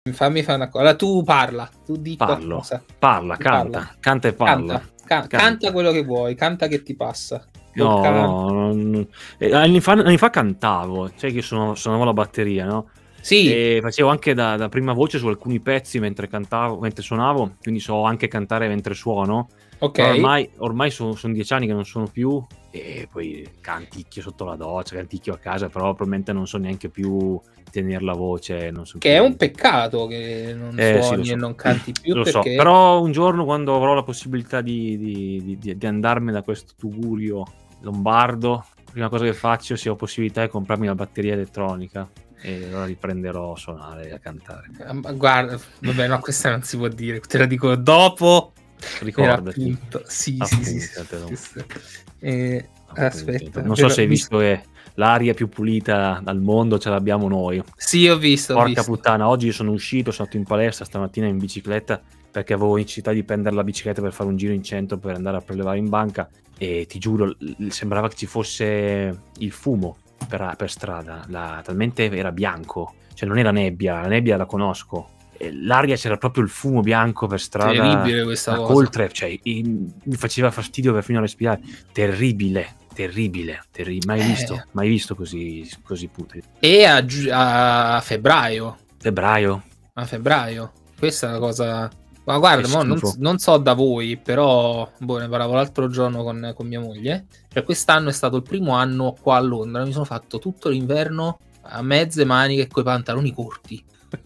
Fammi fare una cosa. Allora, tu parla, tu di qualcosa. Canta e parla. Canta quello che vuoi, canta che ti passa. Anni fa cantavo, sai che suonavo la batteria, no? Sì. E facevo anche da prima voce su alcuni pezzi mentre suonavo, quindi so anche cantare mentre suono. Ok. Però ormai sono 10 anni che non suono più, e poi canticchio sotto la doccia, canticchio a casa, però probabilmente non so neanche più tenere la voce. Non so che più. È un peccato che non suoni sì, e non canti più. Lo perché... so, però un giorno, quando avrò la possibilità di andarmene da questo tugurio lombardo, la prima cosa che faccio, se ho possibilità, è comprarmi la batteria elettronica, e allora riprenderò a suonare e a cantare. Guarda, vabbè, no, questa non si può dire, te la dico dopo. Ricordati. Sì. Aspetta, non so se hai visto che l'aria più pulita al mondo ce l'abbiamo noi. Sì, ho visto. Porca puttana, oggi sono uscito, sono andato in palestra stamattina in bicicletta, perché avevo necessità di prendere la bicicletta per fare un giro in centro per andare a prelevare in banca, e ti giuro, sembrava che ci fosse il fumo per strada, talmente era bianco, cioè non era nebbia, la nebbia la conosco. L'aria, c'era proprio il fumo bianco per strada. Terribile questa cosa. Oltre, cioè, mi faceva fastidio perfino a respirare. Terribile. Mai visto così puto. E a febbraio. A febbraio. Questa è la cosa. Ma guarda, non so da voi, però ne parlavo l'altro giorno con mia moglie. Cioè, quest'anno è stato il primo anno qua a Londra. Mi sono fatto tutto l'inverno a mezze maniche e coi pantaloni corti.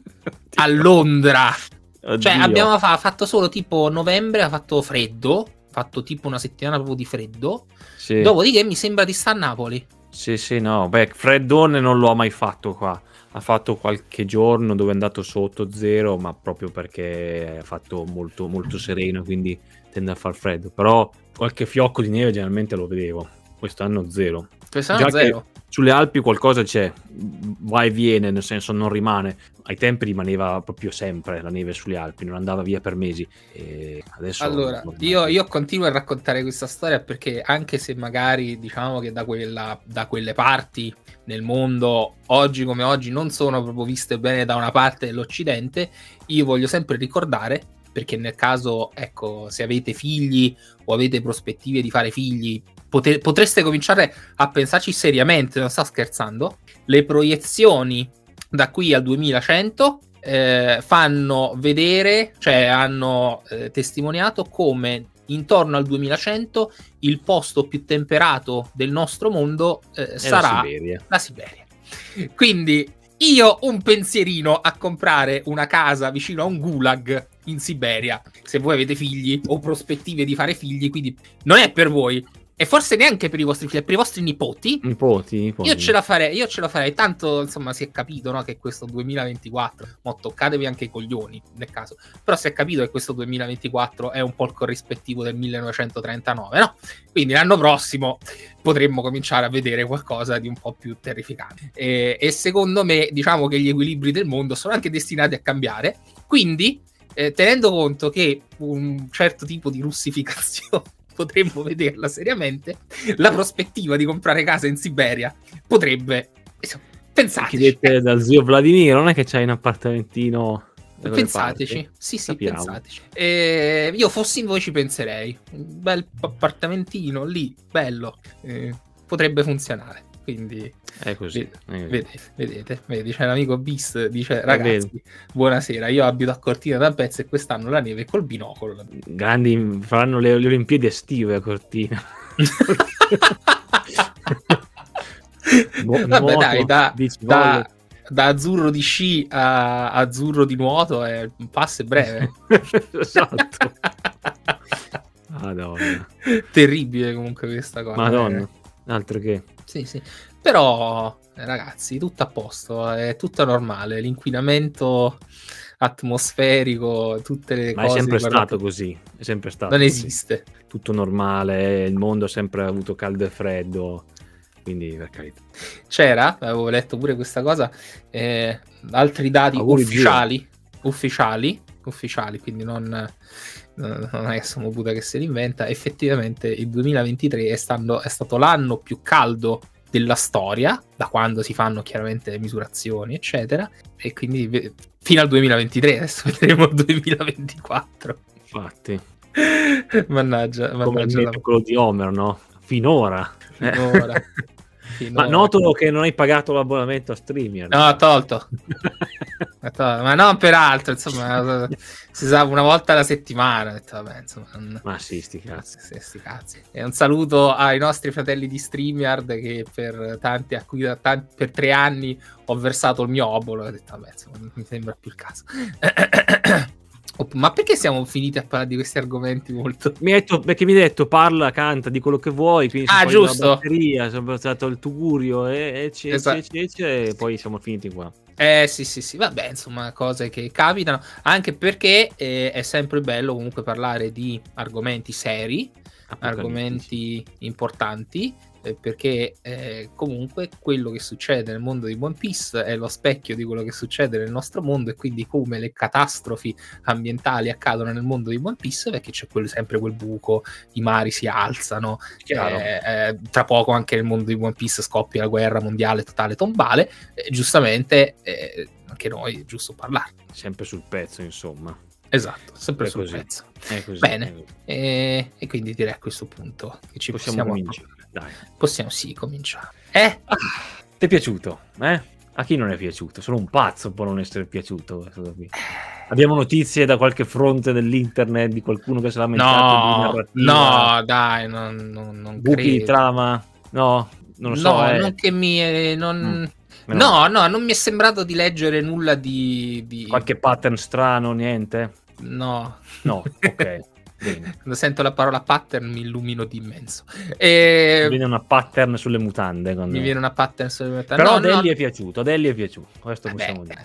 A Londra. Oddio. Cioè, abbiamo fatto solo tipo novembre, ha fatto freddo. Fatto tipo una settimana proprio di freddo. Sì. Dopodiché mi sembra di stare a Napoli. Sì, no. Beh, freddone non l'ho mai fatto qua. Ha fatto qualche giorno dove è andato sotto zero, ma proprio perché è fatto molto, molto sereno, quindi tende a far freddo. Però qualche fiocco di neve generalmente lo vedevo. Quest'anno zero. Quest'anno zero. Sulle Alpi qualcosa c'è, va e viene, nel senso non rimane. Ai tempi rimaneva proprio sempre la neve sulle Alpi, non andava via per mesi. E adesso allora, io continuo a raccontare questa storia perché, anche se magari diciamo che da quelle parti nel mondo, oggi come oggi, non sono proprio viste bene da una parte dell'Occidente, io voglio sempre ricordare, perché nel caso, ecco, se avete figli o avete prospettive di fare figli, potreste cominciare a pensarci seriamente, non sto scherzando. Le proiezioni da qui al 2100 fanno vedere, cioè hanno testimoniato come intorno al 2100 il posto più temperato del nostro mondo sarà la Siberia. Quindi io un pensierino a comprare una casa vicino a un gulag in Siberia, se voi avete figli o prospettive di fare figli, quindi non è per voi. E forse neanche per i vostri figli, per i vostri nipoti. Io ce la farei. Tanto, insomma, si è capito, no, che questo 2024, mo toccatevi anche i coglioni nel caso, però si è capito che questo 2024 è un po' il corrispettivo del 1939, no? Quindi l'anno prossimo potremmo cominciare a vedere qualcosa di un po' più terrificante. E secondo me, diciamo che gli equilibri del mondo sono anche destinati a cambiare. Quindi, tenendo conto che un certo tipo di russificazione potremmo vederla seriamente, la prospettiva di comprare casa in Siberia potrebbe, pensateci. Chiedete dal zio Vladimiro, non è che c'hai un appartamentino? Pensateci, sì, pensateci. Io fossi in voi ci penserei. Un bel appartamentino lì, bello, potrebbe funzionare. Quindi è così. Vedete, c'è l'amico Beast, dice: ragazzi, buonasera, io abito a Cortina d'Ampezzo e quest'anno la neve col binocolo. Grandi, faranno le Olimpiadi estive a Cortina. Vabbè, dai, da azzurro di sci a azzurro di nuoto è un passo breve. Esatto. Madonna. Terribile comunque questa cosa. Madonna, altro che. Sì. Però, ragazzi, tutto a posto, è tutto normale. L'inquinamento atmosferico, tutte le cose. Ma è sempre stato così. È sempre stato. Non esiste. Tutto normale, il mondo ha sempre avuto caldo e freddo. Quindi, per carità. C'era, avevo letto pure questa cosa, altri dati ufficiali, quindi non è Somobuda che se li inventa. Effettivamente il 2023 è stato l'anno più caldo della storia, da quando si fanno chiaramente le misurazioni, eccetera, e quindi fino al 2023, adesso vedremo il 2024. Infatti. Mannaggia, come il meme quello di Homer, no? Finora. Finora. Ma noto che non hai pagato l'abbonamento a StreamYard. No, ho tolto. Ma non per altro, insomma, si sa una volta alla settimana. Ho detto, vabbè, insomma, ma sì, sti cazzi. Sì, sti cazzi. E un saluto ai nostri fratelli di StreamYard che per per 3 anni ho versato il mio obolo. Ho detto, vabbè, insomma, non mi sembra più il caso. Ma perché siamo finiti a parlare di questi argomenti molto? Perché mi hai detto parla, canta, di quello che vuoi, quindi giusto. La batteria, sono stato il tugurio e poi siamo finiti qua. Sì, vabbè, insomma, cose che capitano, anche perché è sempre bello comunque parlare di argomenti seri, argomenti importanti, perché comunque quello che succede nel mondo di One Piece è lo specchio di quello che succede nel nostro mondo, e quindi come le catastrofi ambientali accadono nel mondo di One Piece, perché c'è sempre quel buco, i mari si alzano, tra poco anche nel mondo di One Piece scoppia la guerra mondiale totale tombale, giustamente anche noi è giusto parlare. Sempre sul pezzo, insomma. Esatto, sempre sul pezzo. Bene, e quindi direi a questo punto che ci possiamo cominciare. Dai. Possiamo cominciare. Ti è piaciuto? A chi non è piaciuto? Sono un pazzo può non essere piaciuto. Abbiamo notizie da qualche fronte dell'internet di qualcuno che si è lamentato di narrativa? No, dai, non buchi credo. Di trama? No, non lo so. Non che mi... non mi è sembrato di leggere nulla di... Qualche pattern strano, niente? No, ok. Bene. Quando sento la parola pattern mi illumino di immenso. Mi viene una pattern sulle mutande. Mi viene una pattern sulle mutande. Però Delli è piaciuto, questo possiamo dire.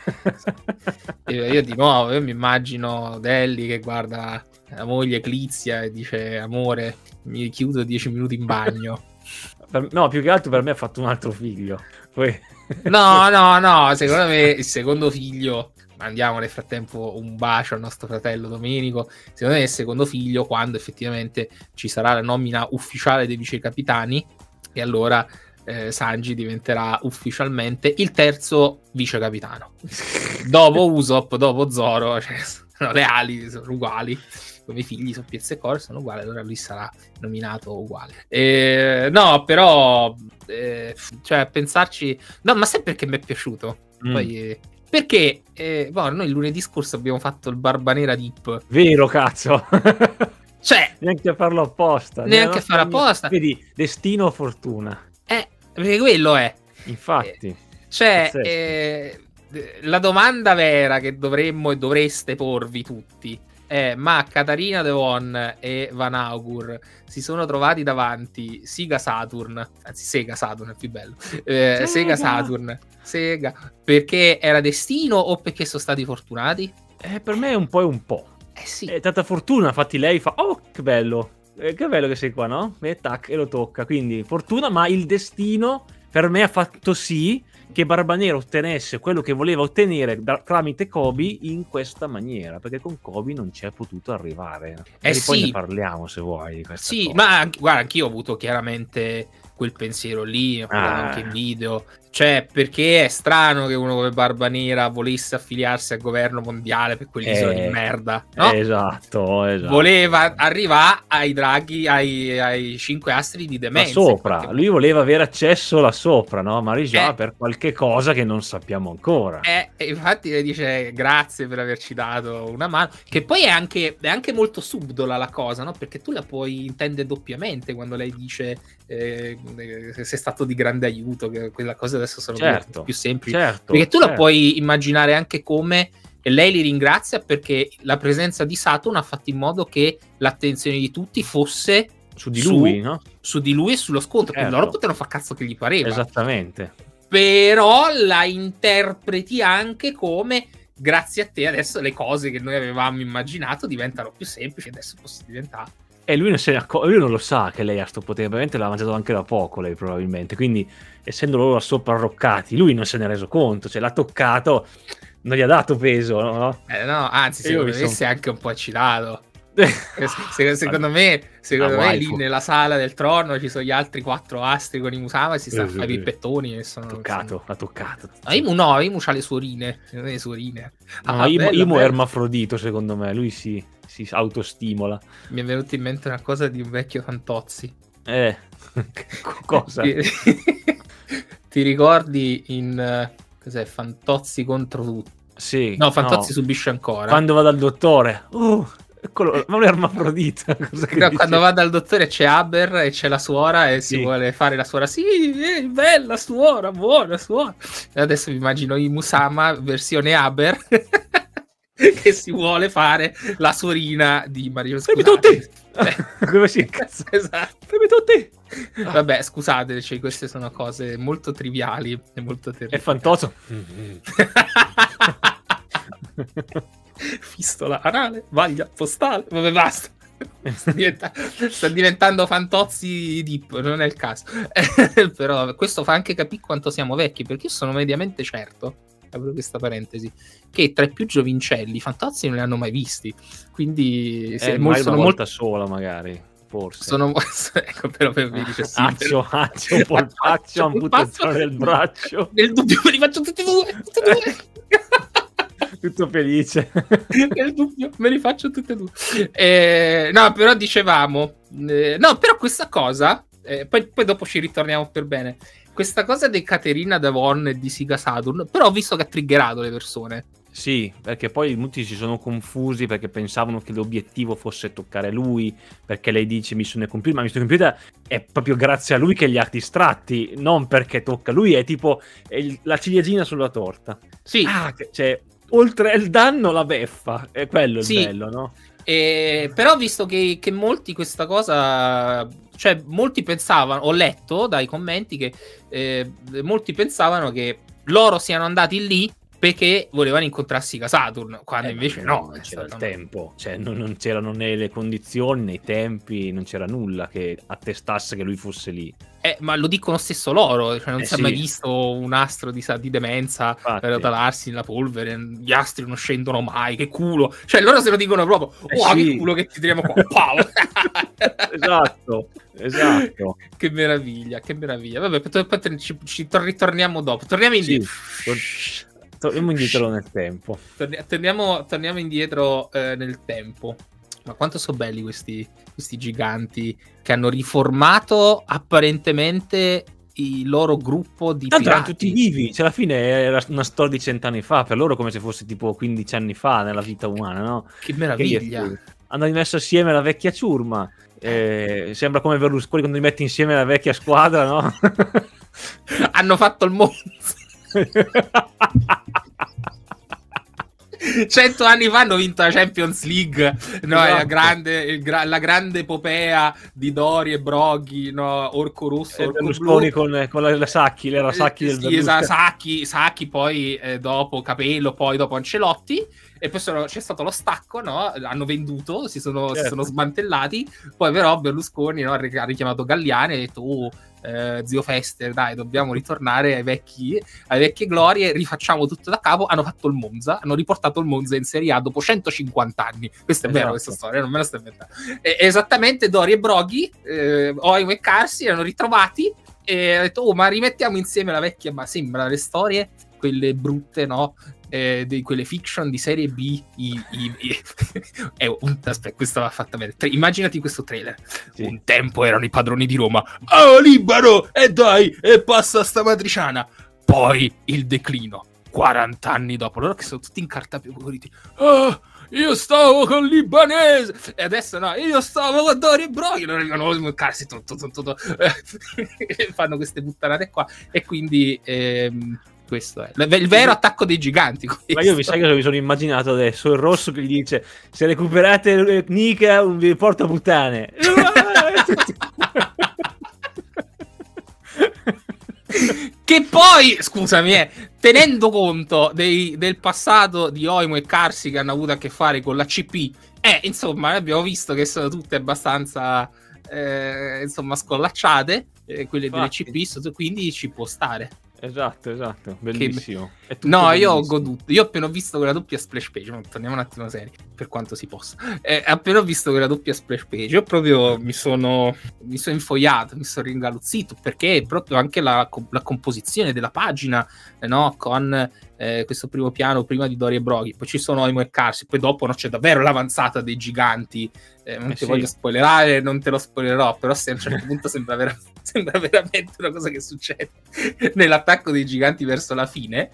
Io di nuovo, mi immagino Delli che guarda la moglie Eclizia e dice: amore, mi chiudo 10 minuti in bagno. No, più che altro per me ha fatto un altro figlio. Poi... No, secondo me il secondo figlio... Mandiamo nel frattempo un bacio al nostro fratello Domenico. Secondo me è il secondo figlio, quando effettivamente ci sarà la nomina ufficiale dei vicecapitani, e allora Sanji diventerà ufficialmente il terzo vicecapitano. Dopo Usopp, dopo Zoro, le ali sono uguali, come i figli sono Piezza e Core sono uguali, allora lui sarà nominato uguale. No, però cioè pensarci... No, ma sai perché mi è piaciuto? Poi... Perché noi lunedì scorso abbiamo fatto il Barba Nera Dip. Vero, cazzo. Cioè, neanche a farlo apposta. Neanche a farlo apposta. Vedi, destino o fortuna. Perché quello è. Infatti. La domanda vera che dovremmo e dovreste porvi tutti è: ma Katarina Devon e Van Augur si sono trovati davanti Sega Saturn è più bello, Sega Saturn perché era destino o perché sono stati fortunati? Per me è un po' e un po'. Sì. È tanta fortuna, infatti lei fa oh che bello che sei qua, no? E tac, e lo tocca, quindi fortuna, ma il destino per me ha fatto sì che Barba Nera ottenesse quello che voleva ottenere tramite Kobe in questa maniera, perché con Kobe non ci è potuto arrivare. E poi ne parliamo se vuoi di questa cosa. Ma guarda, anch'io ho avuto chiaramente quel pensiero lì, ho parlato anche in video. Cioè, perché è strano che uno come Barba Nera volesse affiliarsi al governo mondiale per quell'isola di merda, no? Esatto. Voleva arrivare ai draghi, ai 5 astri di demenza. Là sopra, lui voleva avere accesso là sopra, no? Marigia per qualche cosa che non sappiamo ancora. E infatti le dice grazie per averci dato una mano, che poi è anche molto subdola la cosa, no? Perché tu la puoi intendere doppiamente quando lei dice sei stato di grande aiuto, che quella cosa adesso sono più semplici, perché tu la puoi immaginare anche come lei li ringrazia perché la presenza di Saturn ha fatto in modo che l'attenzione di tutti fosse su di lui, no? Su di lui e sullo scontro, quindi loro potevano fare cazzo che gli pareva. Esattamente. Però la interpreti anche come grazie a te adesso le cose che noi avevamo immaginato diventano più semplici, adesso possono diventare. E lui non lo sa che lei ha sto potere, probabilmente l'ha mangiato anche da poco lei probabilmente, quindi essendo loro sopra arroccati, lui non se ne è reso conto, cioè l'ha toccato, non gli ha dato peso, no? No, anzi secondo me si è anche un po' eccitato. Secondo me lì waifu. nella sala del trono ci sono gli altri 4 astri con i Musama e si sta a fare i pippettoni e sono... Ha toccato. Imu no, Imu c'ha le suorine. Le suorine. No, Imu è ermafrodito, secondo me. Lui si autostimola. Mi è venuto in mente una cosa di un vecchio Fantozzi. Cosa? Ti ricordi in... cos'è? Fantozzi contro tutti? Sì. No, Fantozzi subisce ancora. Quando va dal dottore... eccolo, ma un ermafrodita. Quando va dal dottore c'è Aber e c'è la suora e si vuole fare la suora. Sì, bella suora, buona suora. E adesso mi immagino i Musama versione Aber che si vuole fare la suorina di Mario. Fermi tutti! Come si incazza? Esatto. Fermi tutti! Vabbè, scusate, cioè, queste sono cose molto triviali e molto terribili. È Fantozzo. Fistola anale, vaglia postale. Vabbè, basta. Sta diventando Fantozzi Deep, non è il caso. Però questo fa anche capire quanto siamo vecchi, perché io sono mediamente certo, apro questa parentesi, che tra i più giovincelli Fantozzi non li hanno mai visti. Quindi una volta sola magari. Forse. Ecco, però per me dice sì. Accio, polpaccio, amputazione del braccio. Nel dubbio me li faccio tutti e due. Tutto felice. Nel dubbio me li faccio tutti e due. No, però dicevamo... no, però questa cosa... poi dopo ci ritorniamo per bene. Questa cosa di Caterina Devon e di Sega Saturn, però ho visto che ha triggerato le persone. Sì, perché poi molti si sono confusi perché pensavano che l'obiettivo fosse toccare lui, perché lei dice Mission Computer, ma Mission Computer è proprio grazie a lui che li ha distratti, non perché tocca lui, è tipo la ciliegina sulla torta. Sì. Cioè, oltre il danno la beffa, è quello il bello, no? Però visto che molti questa cosa... Cioè, molti pensavano, ho letto dai commenti che molti pensavano che loro siano andati lì perché volevano incontrarsi Sega Saturn, quando invece no. Non c'era il tempo, cioè non c'erano né le condizioni, né i tempi, non c'era nulla che attestasse che lui fosse lì. Ma lo dicono stesso loro, cioè non si è mai visto un astro di demenza rotalarsi nella polvere, gli astri non scendono mai, che culo. Cioè loro se lo dicono proprio, che culo che ti tiriamo qua. Esatto. Che meraviglia. Vabbè, poi ci ritorniamo dopo. Torniamo indietro. Torniamo indietro nel tempo. Torniamo indietro nel tempo. Ma quanto sono belli questi giganti che hanno riformato apparentemente il loro gruppo di pirati. Erano tutti vivi, cioè alla fine era una storia di 100 anni fa, per loro come se fosse tipo 15 anni fa nella vita umana, no? Che meraviglia. Hanno rimesso assieme la vecchia ciurma. Sembra come Berlusconi quando li metti insieme la vecchia squadra, no? Hanno fatto il Monza. 100 anni fa hanno vinto la Champions League, no? Esatto. La grande epopea di Dori e Broghi, no? Orco Rosso, Orco Berlusconi con la Sacchi, l'era Sacchi del Berlusconi. Sacchi, poi dopo Capello, poi dopo Ancelotti, e poi c'è stato lo stacco, no? Hanno venduto, si sono smantellati, poi però Berlusconi, no, ha richiamato Galliani e ha detto zio Fester, dai, dobbiamo ritornare ai vecchie glorie, rifacciamo tutto da capo. Hanno fatto il Monza, hanno riportato il Monza in Serie A dopo 150 anni. Questa è vera questa storia, non me la sto inventando. Esattamente, Dori e Broghi, Oimo e Carsi erano ritrovati e ha detto ma rimettiamo insieme la vecchia, ma sembra le storie quelle brutte, no? Di quelle fiction di serie B. Aspetta, questa va fatta bene. Immaginati questo trailer. Sì. Un tempo erano i padroni di Roma. Libero! E dai! E passa sta matriciana. Poi il declino. 40 anni dopo. Loro che sono tutti incartapeliti. Io stavo con Libanese e adesso no, io stavo con Dori e Broghi. Loro arrivano a carsi tutto. Fanno queste puttanate qua. E quindi... questo è il vero attacco dei giganti. Ma io mi sai che mi sono immaginato adesso il Rosso che gli dice se recuperate Nika vi porta puttane. Che poi, scusami, tenendo conto del passato di Oimo e Carsi che hanno avuto a che fare con la CP, insomma abbiamo visto che sono tutte abbastanza insomma scollacciate, quelle delle CP, quindi ci può stare. Esatto, bellissimo. No, io ho goduto. Io appena ho visto quella doppia splash page, ma torniamo un attimo seri, per quanto si possa. Appena ho visto quella doppia splash page, io proprio mi sono infogliato, mi sono ringaluzzito, perché proprio anche la composizione della pagina, no? Con questo primo piano prima di Dori e Broghi, poi ci sono Oimo e Carsi, poi dopo c'è davvero l'avanzata dei giganti. Non ti voglio spoilerare, non te lo spoilerò, però a un certo punto sembra veramente una cosa che succede nell'attacco dei giganti verso la fine,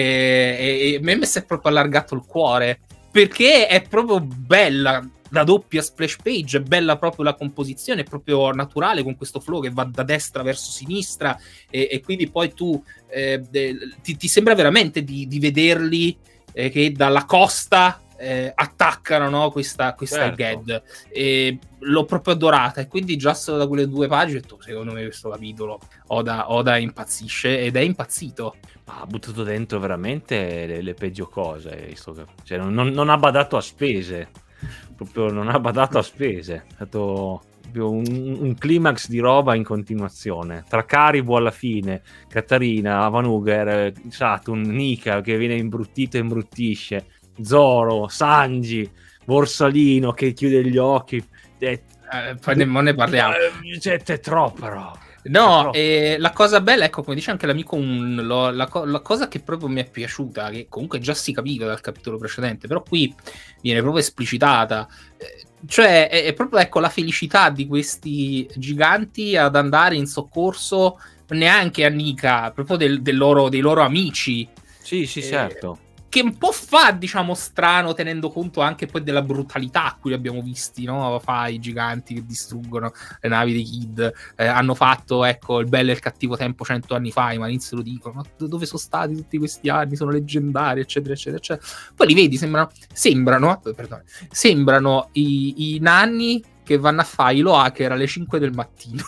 e a me si è proprio allargato il cuore, perché è proprio bella la doppia splash page, è bella proprio la composizione, è proprio naturale, con questo flow che va da destra verso sinistra, e quindi poi tu ti sembra veramente di vederli che dalla costa attaccano, no? questa Ged, e l'ho proprio adorata, e quindi già solo da quelle 2 pagine ho detto, secondo me questo capitolo Oda impazzisce, ed è impazzito. Ha buttato dentro veramente le peggio cose, cioè, non ha badato a spese, proprio non ha badato a spese, è stato un climax di roba in continuazione, tra Caribou alla fine, Katarina, Avanuger, Saturn, Nika che viene imbruttito e imbruttisce, Zoro, Sanji, Borsalino che chiude gli occhi, poi ne parliamo. C'è troppa roba. No, la cosa bella, ecco, come dice anche l'amico la cosa che proprio mi è piaciuta, che comunque già si capiva dal capitolo precedente, però qui viene proprio esplicitata, cioè è proprio, ecco, la felicità di questi giganti ad andare in soccorso neanche a Nika, proprio dei loro amici. Sì, certo. Che un po' fa, diciamo, strano, tenendo conto anche poi della brutalità a cui li abbiamo visti, no? I giganti che distruggono le navi dei Kid, hanno fatto, ecco, il bello e il cattivo tempo 100 anni fa, ma all'inizio lo dicono, ma dove sono stati tutti questi anni, sono leggendari, eccetera, eccetera, eccetera. Poi li vedi, sembrano i nanni che vanno a fare i Loaker alle 5 del mattino.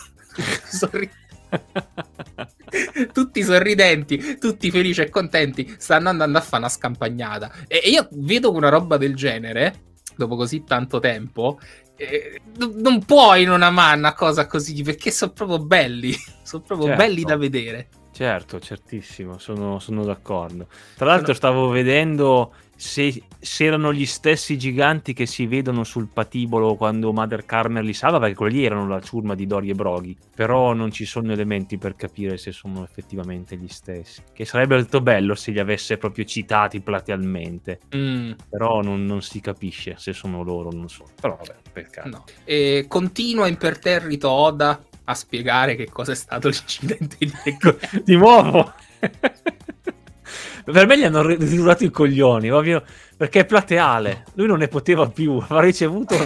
Tutti sorridenti, tutti felici e contenti, stanno andando a fare una scampagnata, e io vedo una roba del genere dopo così tanto tempo, non puoi non amare una cosa così, perché sono proprio belli, belli da vedere. Certo, certissimo, sono d'accordo. Tra l'altro stavo vedendo se erano gli stessi giganti che si vedono sul patibolo quando Mother Carmen li salva, perché quelli erano la ciurma di Dori e Broghi, però non ci sono elementi per capire se sono effettivamente gli stessi, che sarebbe molto bello se li avesse proprio citati platealmente, però non si capisce se sono loro o non sono, però vabbè, peccato. No. E continua imperterrito Oda a spiegare che cosa è stato l'incidente di nuovo. Per me gli hanno ridurato i coglioni, ovvio, perché è plateale, lui non ne poteva più, ha ricevuto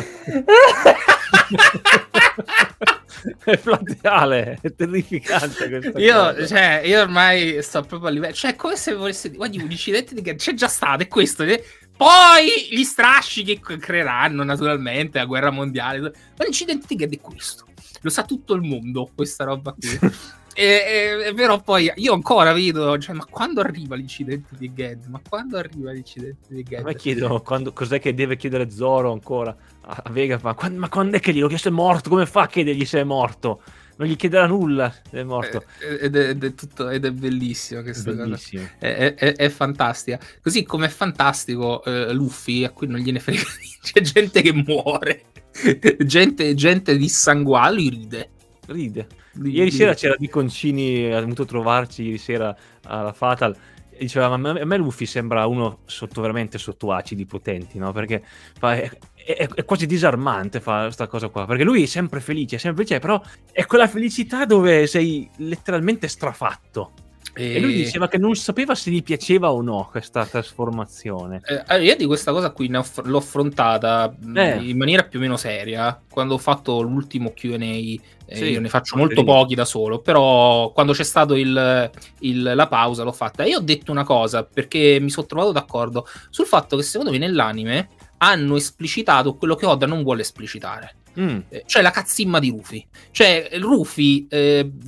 è plateale, è terrificante questa cosa. Io ormai sto proprio a livello, cioè come se volessi dire, guardi, un incidente di c'è già stato, è questo, poi gli strasci che creeranno naturalmente la guerra mondiale, ma l'incidente di Ged è questo, lo sa tutto il mondo questa roba qui. Però poi io ancora vedo, cioè, ma quando arriva l'incidente di Ged? Ma me chiedo cos'è che deve chiedere Zoro ancora a Vega, ma quando è che glielo chiesto è morto? Come fa a chiedergli se è morto? Non gli chiederà nulla, è morto. Ed è bellissimo questa cosa. È fantastica. Così come è fantastico Luffy, a cui non gliene frega niente. C'è gente che muore, gente dissanguata, lui ride. Ieri sera c'era Di Concini, ha venuto trovarci ieri sera alla Fatal, e diceva, ma a me Luffy sembra uno veramente sotto acidi potenti, no? Perché è quasi disarmante fa questa cosa qua, perché lui è sempre felice, però è quella felicità dove sei letteralmente strafatto. E lui diceva che non sapeva se gli piaceva o no questa trasformazione. Io di questa cosa qui l'ho affrontata in maniera più o meno seria quando ho fatto l'ultimo Q&A. Io ne faccio molto pochi da solo, però quando c'è stato la pausa l'ho fatta, e io ho detto una cosa, perché mi sono trovato d'accordo sul fatto che secondo me nell'anime hanno esplicitato quello che Oda non vuole esplicitare. Cioè la cazzimma di Rufy. Cioè Rufy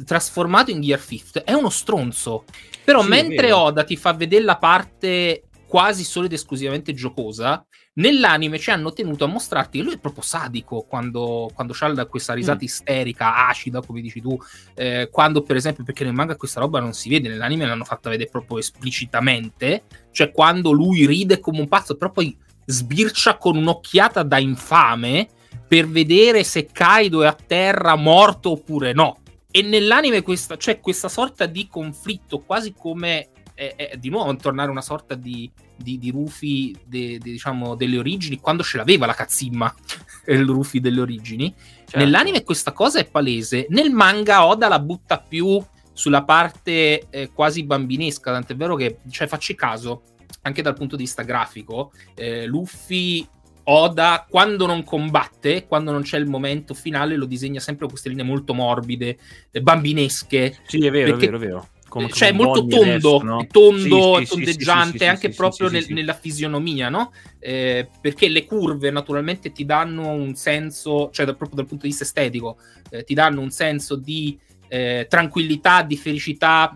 trasformato in Gear Fifth è uno stronzo. Però mentre Oda ti fa vedere la parte quasi solo ed esclusivamente giocosa, nell'anime ci hanno tenuto a mostrarti che lui è proprio sadico quando c'ha questa risata isterica, acida, come dici tu, quando per esempio, perché nel manga questa roba non si vede, nell'anime l'hanno fatta vedere proprio esplicitamente, cioè quando lui ride come un pazzo, però poi sbircia con un'occhiata da infame per vedere se Kaido è a terra morto oppure no. E nell'anime c'è questa sorta di conflitto, quasi come di nuovo tornare una sorta di Rufy diciamo delle origini, quando ce l'aveva la Kazima il Rufy delle origini. Certo. Nell'anime questa cosa è palese, nel manga Oda la butta più sulla parte quasi bambinesca, tant'è vero che, cioè, facci caso, anche dal punto di vista grafico, Luffy, Oda, quando non combatte, quando non c'è il momento finale, lo disegna sempre con queste linee molto morbide, bambinesche. Sì, è vero, perché, è vero. Cioè è molto tondo, adesso, no? Tondo, tondeggiante, anche proprio nella fisionomia, no? Perché le curve naturalmente ti danno un senso, cioè proprio dal punto di vista estetico, ti danno un senso di tranquillità, di felicità,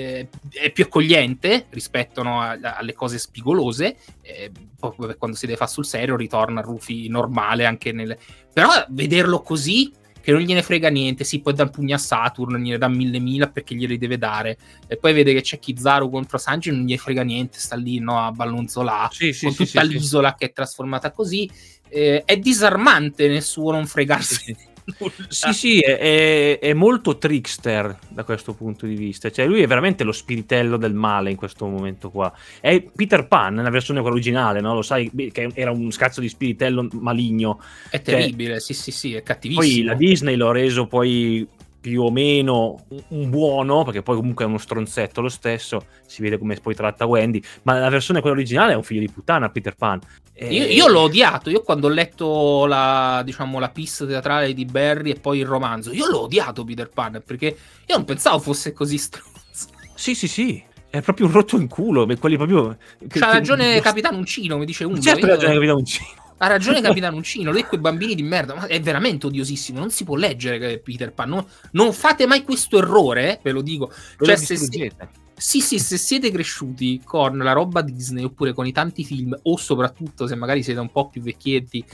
è più accogliente rispetto, no, alle cose spigolose. Poi quando si deve fare sul serio ritorna a Rufy normale anche però vederlo così, che non gliene frega niente, si può dare un pugno a Saturn, gliene dà 1000 perché glieli deve dare, e poi vede che c'è Kizaru contro Sanji, non gli frega niente, sta lì, no, a ballonzolà con tutta l'isola che è trasformata così. È disarmante nel suo non fregarsi. Sì, è molto trickster da questo punto di vista, cioè lui è veramente lo spiritello del male in questo momento qua. È Peter Pan nella versione originale, no? Lo sai che era un scazzo di spiritello maligno. È terribile, sì, è cattivissimo. Poi la Disney l'ha reso poi più o meno un buono, perché poi comunque è uno stronzetto lo stesso, si vede come poi tratta Wendy, ma la versione quella originale è un figlio di puttana Peter Pan. Io l'ho odiato, io quando ho letto la pista teatrale di Barry e poi il romanzo, io l'ho odiato Peter Pan, perché io non pensavo fosse così stronzo. Sì, è proprio un rotto in culo, quelli proprio... C'ha ragione Capitano Uncino, mi dice uno. Certo, ragione Capitano Uncino. Ha ragione Capitano Uncino, lui e quei bambini di merda, ma è veramente odiosissimo, non si può leggere Peter Pan, non fate mai questo errore, ve lo dico. Cioè, se siete cresciuti con la roba Disney oppure con i tanti film, o soprattutto se magari siete un po' più vecchietti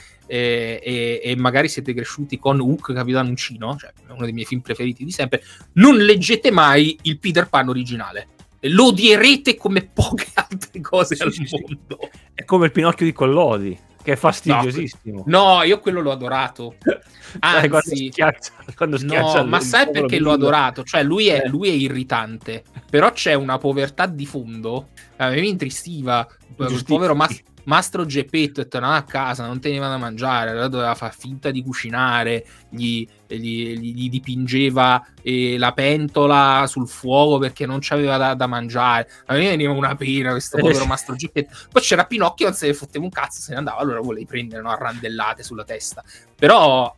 e magari siete cresciuti con Hook Capitano Uncino, cioè uno dei miei film preferiti di sempre, non leggete mai il Peter Pan originale. Lo odierete come poche altre cose al mondo. È come il Pinocchio di Collodi, che è fastidiosissimo. No, io quello l'ho adorato. Anzi, quando schiaccia ma sai perché l'ho adorato? Cioè lui è irritante, però c'è una povertà di fondo. A me mi intristiva il povero Mastro Geppetto, tornava a casa, non teneva da mangiare, allora doveva far finta di cucinare, gli dipingeva la pentola sul fuoco perché non c'aveva da mangiare. A me veniva una pena questo povero Mastro Geppetto. Poi c'era Pinocchio, non se ne fotteva un cazzo, se ne andava, allora volevi prendere, no, a randellate sulla testa. Però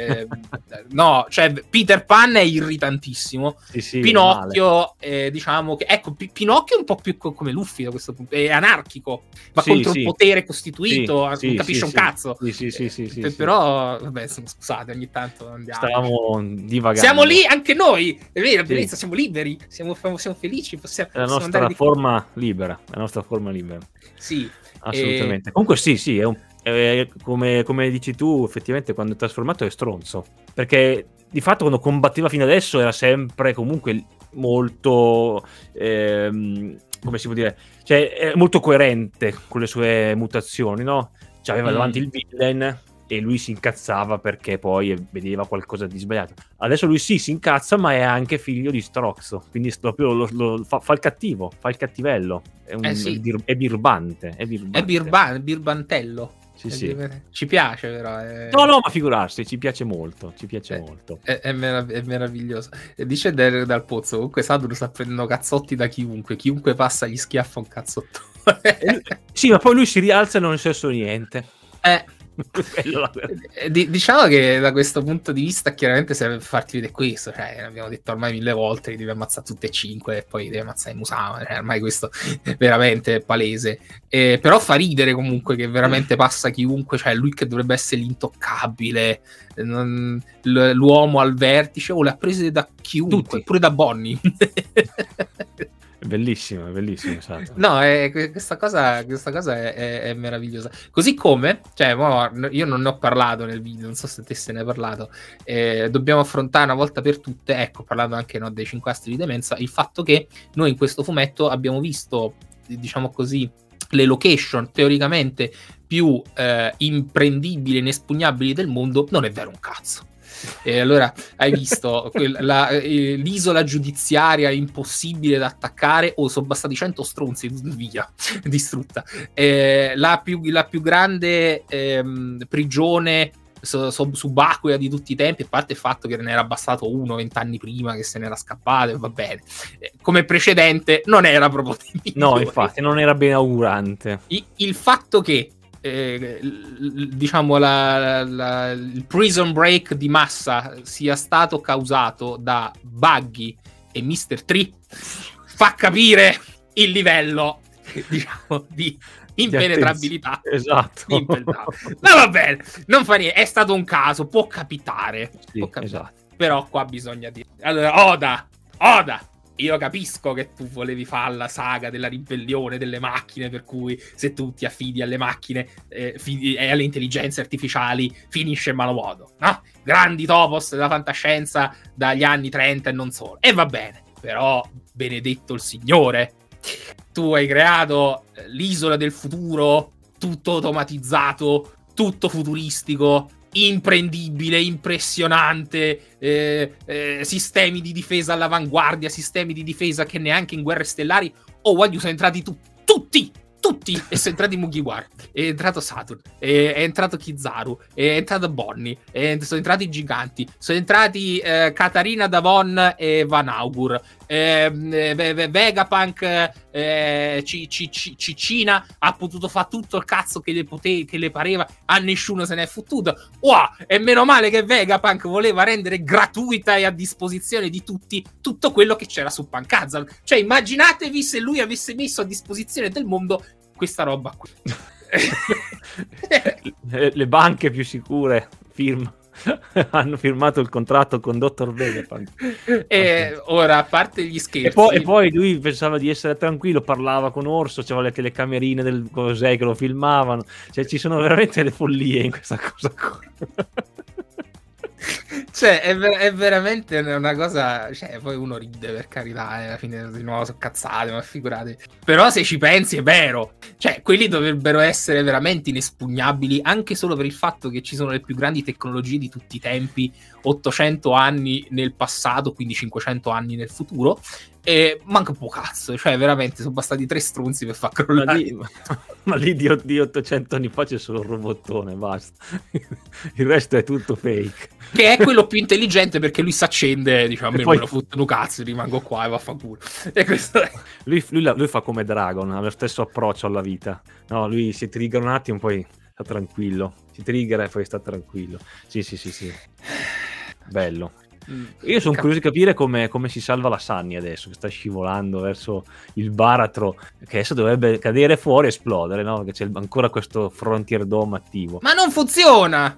no, cioè Peter Pan è irritantissimo. Sì, Pinocchio diciamo che ecco, Pinocchio è un po' più come Luffy da questo punto, è anarchico, ma contro il potere costituito, non capisce un cazzo. Però vabbè, scusate, ogni tanto andiamo. Stavamo divagando. Siamo lì anche noi, è vero, bellezza, siamo liberi, siamo felici, è la nostra forma libera, Sì, assolutamente. Comunque sì, è come dici tu, effettivamente quando è trasformato è stronzo, perché di fatto quando combatteva fino adesso era sempre comunque molto come si può dire, cioè è molto coerente con le sue mutazioni, no? Cioè aveva davanti il villain e lui si incazzava perché poi vedeva qualcosa di sbagliato. Adesso lui si incazza, ma è anche figlio di Stroxo, quindi proprio fa il cattivo, fa il cattivello, è birbante, è birbantello. Sì. Ci piace però. No, ma figurarsi, ci piace molto. È meraviglioso. Dice dal pozzo, comunque Saturn sta prendendo cazzotti da chiunque passa gli schiaffa un cazzottone. Sì, ma poi lui si rialza e non è successo niente. Diciamo che da questo punto di vista chiaramente serve per farti vedere questo, cioè l'abbiamo detto ormai 1000 volte che devi ammazzare tutte e 5 e poi devi ammazzare Musama, cioè, ormai questo è veramente palese, però fa ridere comunque che veramente passa chiunque, cioè lui che dovrebbe essere l'intoccabile, l'uomo al vertice, le ha prese da chiunque, pure da Bonnie. Bellissimo, esatto. No, questa cosa è meravigliosa. Così come, cioè, io non ne ho parlato nel video, non so se te se ne hai parlato. Dobbiamo affrontare una volta per tutte, ecco, parlando anche dei 5 astri di demenza, il fatto che noi in questo fumetto abbiamo visto, diciamo così, le location teoricamente più imprendibili e inespugnabili del mondo. Non è vero un cazzo. E allora hai visto l'isola giudiziaria impossibile da attaccare, sono bastati 100 stronzi, via, distrutta. La più grande prigione subacquea di tutti i tempi, a parte il fatto che ne era bastato uno 20 anni prima che se n'era scappato, e va bene. Come precedente non era proprio no, infatti non era ben augurante. Il fatto che diciamo il prison break di massa sia stato causato da Buggy e Mr. Tree fa capire il livello, diciamo, di impenetrabilità. Esatto. Ma va bene, non fa niente, è stato un caso, può capitare, esatto. Però qua bisogna dire, allora, Oda, io capisco che tu volevi fare la saga della ribellione delle macchine, per cui se tu ti affidi alle macchine e alle intelligenze artificiali finisce in malo modo, no? Grandi topos della fantascienza dagli anni 30 e non solo. E va bene, però benedetto il Signore, tu hai creato l'isola del futuro, tutto automatizzato, tutto futuristico, imprendibile, impressionante, sistemi di difesa all'avanguardia, sistemi di difesa che neanche in Guerre Stellari sono entrati tutti, e sono entrati Mugiwara, è entrato Saturn, è entrato Kizaru, è entrato Bonnie, sono entrati i giganti, sono entrati Katarina Davon e Van Augur, Vegapunk, Cicina ha potuto fare tutto il cazzo che le pareva, a nessuno se ne è fottuto. E meno male che Vegapunk voleva rendere gratuita e a disposizione di tutti tutto quello che c'era su Pankazal. Cioè, immaginatevi se lui avesse messo a disposizione del mondo questa roba qui. Le banche più sicure hanno firmato il contratto con Dr. Vegapunk. Ora, a parte gli scherzi, e poi lui pensava di essere tranquillo, parlava con Orso, c'aveva le telecamerine del cos'è che lo filmavano, cioè ci sono veramente le follie in questa cosa qua. Cioè è veramente una cosa, cioè poi uno ride, per carità, alla fine di nuovo sono cazzate, ma figurate. Però se ci pensi è vero, cioè quelli dovrebbero essere veramente inespugnabili, anche solo per il fatto che ci sono le più grandi tecnologie di tutti i tempi, 800 anni nel passato, quindi 500 anni nel futuro, e manca un po' cazzo, cioè veramente sono bastati 3 strunzi per far crollare. Ma lì di 800 anni fa c'è solo un robottone, basta. Il resto è tutto fake. Che è quello più intelligente, perché lui si accende, diciamo, me lo fottono cazzo, rimango qua e vaffanculo. E questo è... lui fa come Dragon, ha lo stesso approccio alla vita. No, lui si trigger un attimo, poi sta tranquillo. Si trigger e poi sta tranquillo. Sì. Bello. Io sono curioso di capire come si salva la Sunny adesso, che sta scivolando verso il baratro, che adesso dovrebbe cadere fuori e esplodere, no? Perché c'è ancora questo Frontier Dome attivo. Ma non funziona!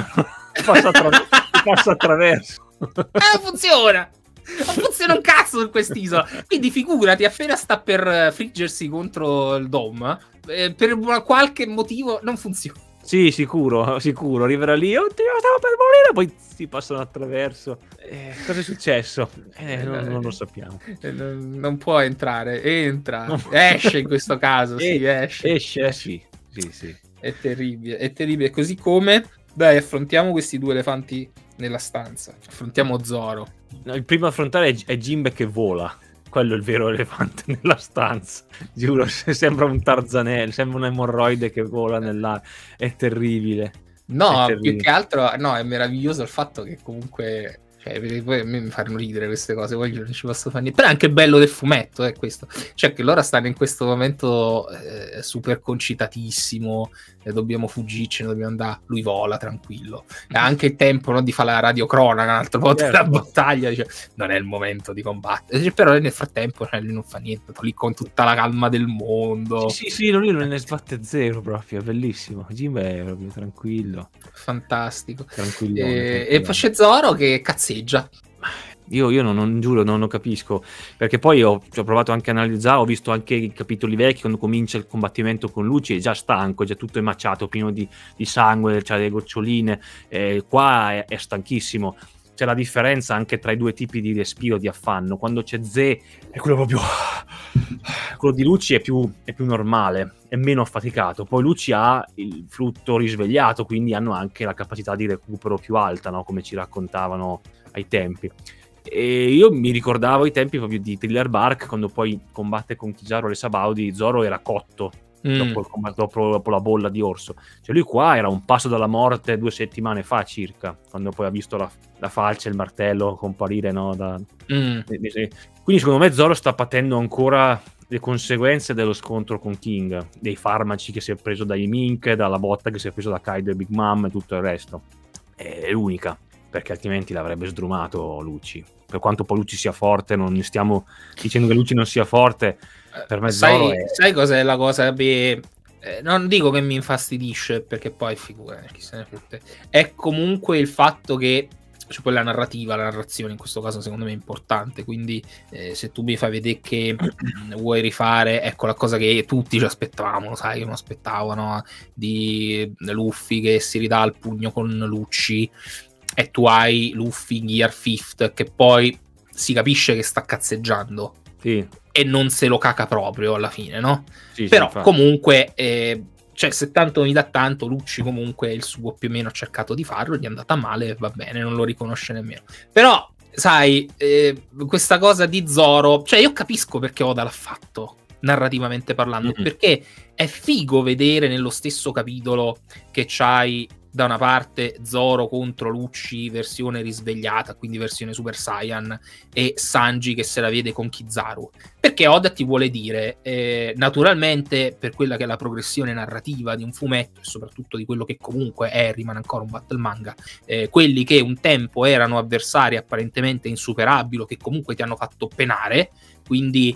passa attraverso. Non funziona! Non funziona un cazzo su quest'isola. Quindi figurati, appena sta per friggersi contro il Dome, per qualche motivo non funziona. Sì, sicuro, arriverà lì, oddio, stavo per morire, poi si passano attraverso. Cosa è successo? Non lo sappiamo. Non può entrare, esce in questo caso, sì, esce. Sì. È terribile, così come, dai, affrontiamo questi 2 elefanti nella stanza, affrontiamo Zoro. No, il primo a affrontare è Jinbe che vola. Quello è il vero elefante nella stanza, giuro, sembra un tarzanello, sembra un emorroide che vola nell'aria, è terribile. No, più che altro, no, è meraviglioso il fatto che comunque, cioè, poi a me mi fanno ridere queste cose, poi non ci posso fare niente. Però è anche bello del fumetto, è questo, cioè che loro stanno in questo momento super concitatissimo, dobbiamo fuggirci, dobbiamo andare, lui vola tranquillo, e ha anche il tempo, no, di fare la radiocronaca un altro po' della battaglia, dice, non è il momento di combattere, però nel frattempo, cioè, lui non fa niente, lì con tutta la calma del mondo. Sì, lui non ne sbatte zero proprio, è bellissimo. Jimbe è proprio tranquillo, fantastico, tranquillone. E poi c'è Zoro che cazzeggia. Io non giuro, non capisco, perché poi ci ho provato anche a analizzare, ho visto anche i capitoli vecchi, quando comincia il combattimento con Lucci, è già stanco, è già tutto emaciato, pieno di sangue, c'ha le goccioline, qua è stanchissimo. C'è la differenza anche tra i due tipi di respiro, di affanno. Quando c'è Ze, è quello proprio... quello di Lucci è più normale, è meno affaticato. Poi Lucci ha il frutto risvegliato, quindi hanno anche la capacità di recupero più alta, no? Come ci raccontavano ai tempi. E io mi ricordavo i tempi proprio di Thriller Bark, quando poi combatte con Kizaru e Sabaudi, Zoro era cotto dopo la bolla di orso. Cioè lui qua era un passo dalla morte 2 settimane fa circa, quando poi ha visto la falce e il martello comparire, no? Quindi secondo me Zoro sta patendo ancora le conseguenze dello scontro con King, dei farmaci che si è preso dai Mink, dalla botta che si è preso da Kaido e Big Mom e tutto il resto. È l'unica, perché altrimenti l'avrebbe sdrumato Lucci. Per quanto poi Lucci sia forte, non ne stiamo dicendo che Lucci non sia forte, per me Zoro sai cos'è la cosa? Non dico che mi infastidisce, perché poi figura, chi se ne fotte. È comunque il fatto che cioè poi la narrazione in questo caso secondo me è importante, quindi se tu mi fai vedere che vuoi rifare, ecco la cosa che tutti ci aspettavamo, sai, che non aspettavano di Luffy che si ridà il pugno con Lucci, e tu hai Luffy Gear 5 che poi si capisce che sta cazzeggiando, sì, e non se lo caca proprio alla fine, no? Sì, però sì, comunque cioè se tanto mi dà tanto, Lucci comunque il suo più o meno ha cercato di farlo, gli è andata male, va bene, non lo riconosce nemmeno. Però sai, questa cosa di Zoro, cioè io capisco perché Oda l'ha fatto, narrativamente parlando, perché è figo vedere nello stesso capitolo che c'hai da una parte Zoro contro Lucci versione risvegliata, quindi versione Super Saiyan, e Sanji che se la vede con Kizaru, perché Oda ti vuole dire naturalmente, per quella che è la progressione narrativa di un fumetto e soprattutto di quello che comunque rimane ancora un battle manga, quelli che un tempo erano avversari apparentemente insuperabili, che comunque ti hanno fatto penare, quindi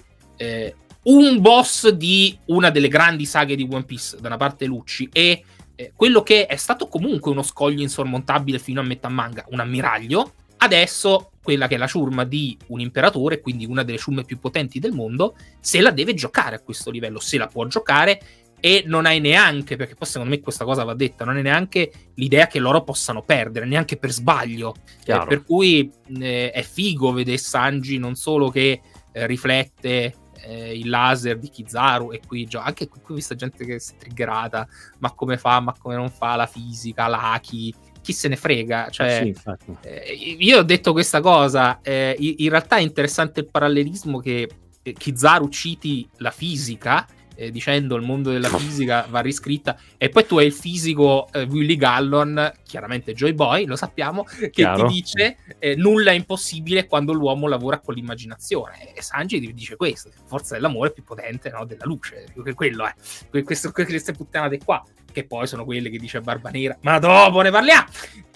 un boss di una delle grandi saghe di One Piece da una parte Lucci e quello che è stato comunque uno scoglio insormontabile fino a metà manga, un ammiraglio, adesso quella che è la ciurma di un imperatore, quindi una delle ciurme più potenti del mondo, se la deve giocare a questo livello, se la può giocare, e non hai neanche, perché poi secondo me questa cosa va detta, non hai neanche l'idea che loro possano perdere, neanche per sbaglio, per cui è figo vedere Sanji non solo che riflette il laser di Kizaru, e qui anche qui ho visto gente che si è triggerata, ma come fa, ma come non fa la fisica, l'Aki, chi se ne frega, cioè sì, io ho detto questa cosa, in realtà è interessante il parallelismo che Kizaru citi la fisica, dicendo il mondo della fisica va riscritta, e poi tu hai il fisico Willy Gallon, chiaramente Joy Boy, lo sappiamo, che ti dice nulla è impossibile quando l'uomo lavora con l'immaginazione, e Sanji ti dice questo, forza dell'amore più potente, no, della luce, quello è queste puttanate qua, che poi sono quelle che dice Barbanera, ma dopo ne parliamo,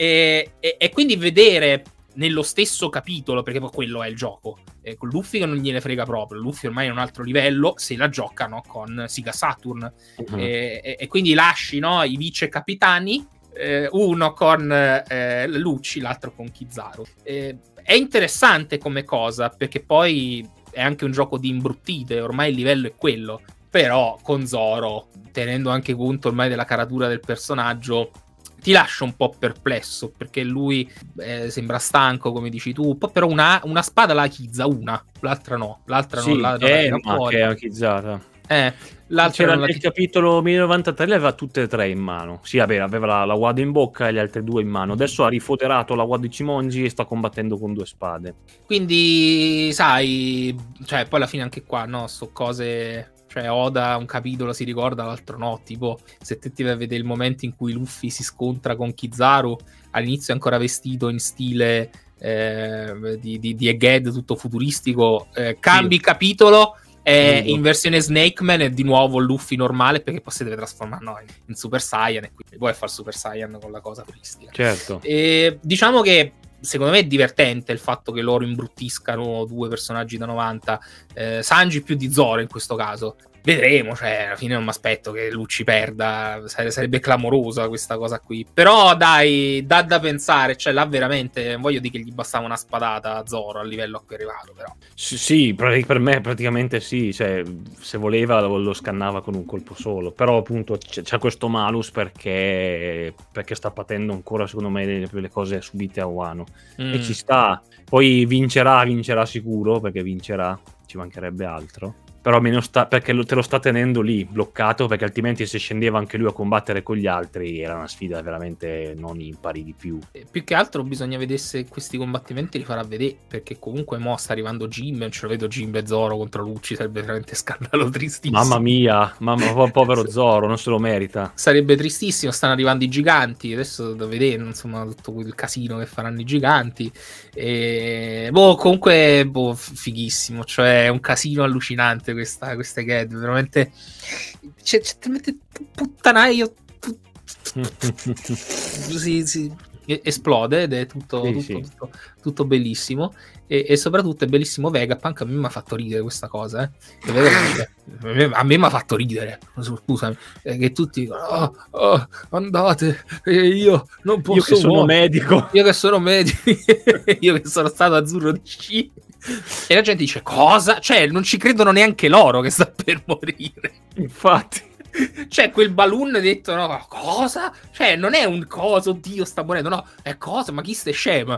e quindi vedere nello stesso capitolo, perché poi quello è il gioco, con Luffy che non gliene frega proprio, Luffy ormai è un altro livello, se la gioca, no, con Sega Saturn, e quindi lasci, no, i vice capitani, uno con Lucci, l'altro con Kizaru. È interessante come cosa, perché poi è anche un gioco di imbruttite, ormai il livello è quello, però con Zoro, tenendo anche conto ormai della caratura del personaggio, ti lascia un po' perplesso, perché lui sembra stanco, come dici tu, però una spada la chizza, l'altra no, l'altra sì, non la fuori. Che è chizzata. L'altra c'era nel capitolo 1093, le aveva tutte e tre in mano. Sì, vabbè, aveva la Wado in bocca e le altre due in mano. Adesso ha rifoderato la Wado Ichimonji e sta combattendo con 2 spade. Quindi, sai, cioè, poi alla fine anche qua, no, so cose... Cioè Oda un capitolo si ricorda, l'altro no, tipo se te ti vai a vedere il momento in cui Luffy si scontra con Kizaru, all'inizio è ancora vestito in stile di Egghead tutto futuristico, cambi capitolo, in versione Snake Man è di nuovo Luffy normale, perché poi si deve trasformare in Super Saiyan, e quindi puoi fare Super Saiyan con la cosa turistica. Certo. E diciamo che secondo me è divertente il fatto che loro imbruttiscano 2 personaggi da 90, Sanji più di Zoro in questo caso. vedremo, cioè alla fine non mi aspetto che Lucci perda, sarebbe clamorosa questa cosa qui, però dai, dà da pensare, cioè là veramente voglio dire che gli bastava una spadata a Zoro a livello a cui è arrivato, però sì, per me praticamente sì, cioè se voleva lo scannava con un colpo solo, però appunto c'è questo malus perché sta patendo ancora secondo me le cose subite a Wano e ci sta, poi vincerà sicuro, perché vincerà, ci mancherebbe altro, però almeno perché te lo sta tenendo lì bloccato, perché altrimenti se scendeva anche lui a combattere con gli altri era una sfida veramente non impari di più. Più che altro bisogna vedere se questi combattimenti li farà vedere, perché comunque mo sta arrivando Jim, ce lo vedo Jim e Zoro contro Lucci, sarebbe veramente scandalo tristissimo. Mamma mia, povero Zoro, non se lo merita. Sarebbe tristissimo, stanno arrivando i giganti, adesso da vedere, insomma, tutto quel casino che faranno i giganti. E comunque fighissimo, cioè è un casino allucinante queste GED, veramente c'è puttanaio sì, esplode ed è tutto bellissimo e soprattutto è bellissimo Vegapunk. A me mi ha fatto ridere questa cosa, a me mi ha fatto ridere, scusami, che tutti dicono andate, io non posso, io che sono medico, io che sono stato azzurro di sci, e la gente dice cosa? Cioè non ci credono neanche loro che sta per morire, infatti. Cioè quel balloon detto no, cosa? Cioè non è un coso, oddio sta morendo, no, è cosa, ma chi stai scemo?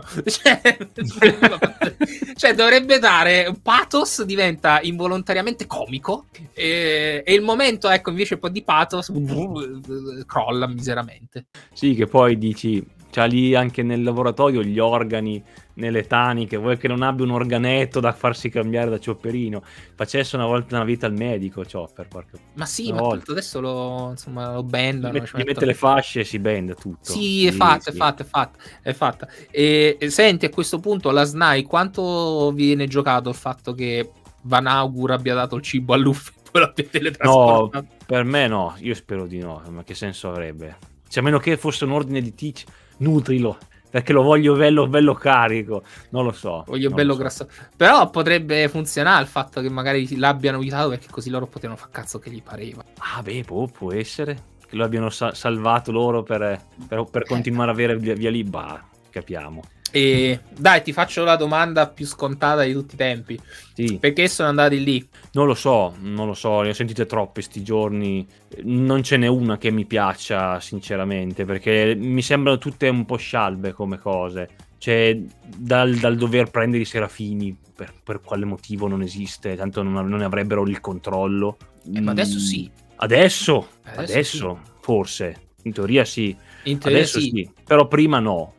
Cioè dovrebbe dare pathos, diventa involontariamente comico e il momento, ecco, invece un po' di pathos crolla miseramente. Sì, che poi dici, c'ha lì anche nel laboratorio gli organi nelle taniche, vuoi che non abbia un organetto da farsi cambiare da Chopperino, facesse una volta nella vita al medico Chopper, ma sì, ma tutto adesso lo bendano, gli mette le fasce e si benda tutto. Sì, è fatta. E senti, a questo punto la SNAI quanto viene giocato il fatto che Van Augur abbia dato il cibo a Luffy e poi l'abbia teletrasportato? No, per me no, io spero di no, ma che senso avrebbe? Cioè, a meno che fosse un ordine di Teach, nutrilo, perché lo voglio bello carico, non lo so. Voglio bello grasso. Però potrebbe funzionare il fatto che magari l'abbiano aiutato, perché così loro potevano far cazzo che gli pareva. Ah beh, può essere che lo abbiano salvato loro per continuare ad avere via lì, capiamo. E dai, ti faccio la domanda più scontata di tutti i tempi. Sì. Perché sono andati lì? Non lo so, ne ho sentite troppe sti giorni, non ce n'è una che mi piaccia sinceramente, perché mi sembrano tutte un po' scialbe come cose, cioè dal dover prendere i serafini per quale motivo non esiste, tanto non ne avrebbero il controllo. Ma adesso sì. Adesso sì. Forse, in teoria sì, adesso sì, però prima no.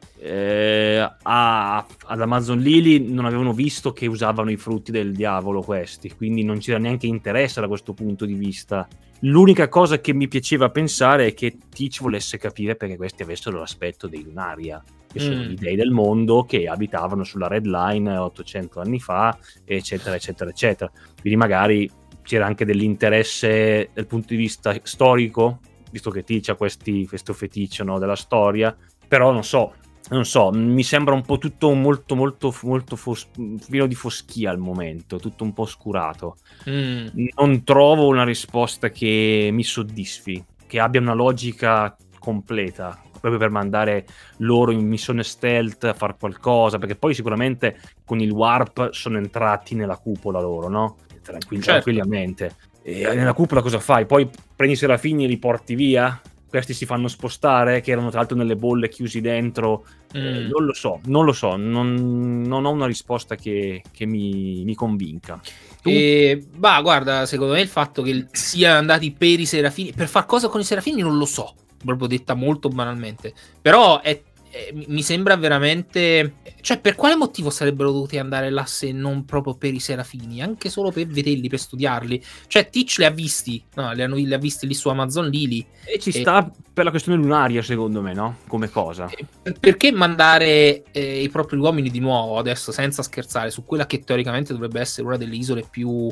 Ad Amazon Lily non avevano visto che usavano i frutti del diavolo questi, quindi non c'era neanche interesse da questo punto di vista. L'unica cosa che mi piaceva pensare è che Teach volesse capire perché questi avessero l'aspetto dei Lunaria, che sono gli dei del mondo che abitavano sulla Red Line 800 anni fa, eccetera eccetera eccetera. Quindi magari c'era anche dell'interesse dal punto di vista storico, visto che Teach ha questo feticcio, no, della storia, però non so, mi sembra un po' tutto molto pieno di foschia al momento, tutto un po' oscurato. Non trovo una risposta che mi soddisfi, che abbia una logica completa, proprio per mandare loro in missione stealth a far qualcosa, perché poi sicuramente con il warp sono entrati nella cupola loro, no? Tranquillamente. E nella cupola cosa fai? Poi prendi i serafini e li porti via? Questi si fanno spostare, che erano tra l'altro nelle bolle chiusi dentro. Non lo so, non ho una risposta che mi convinca. Guarda, secondo me il fatto che siano andati per i serafini, per far cosa con i serafini non lo so, proprio detta molto banalmente, però mi sembra veramente, cioè per quale motivo sarebbero dovuti andare là se non proprio per i serafini, anche solo per vederli, per studiarli. Cioè Teach li ha visti, no, li ha visti lì su Amazon Lily e ci sta per la questione lunaria, secondo me, no? Come cosa, perché mandare i propri uomini di nuovo adesso, senza scherzare, su quella che teoricamente dovrebbe essere una delle isole più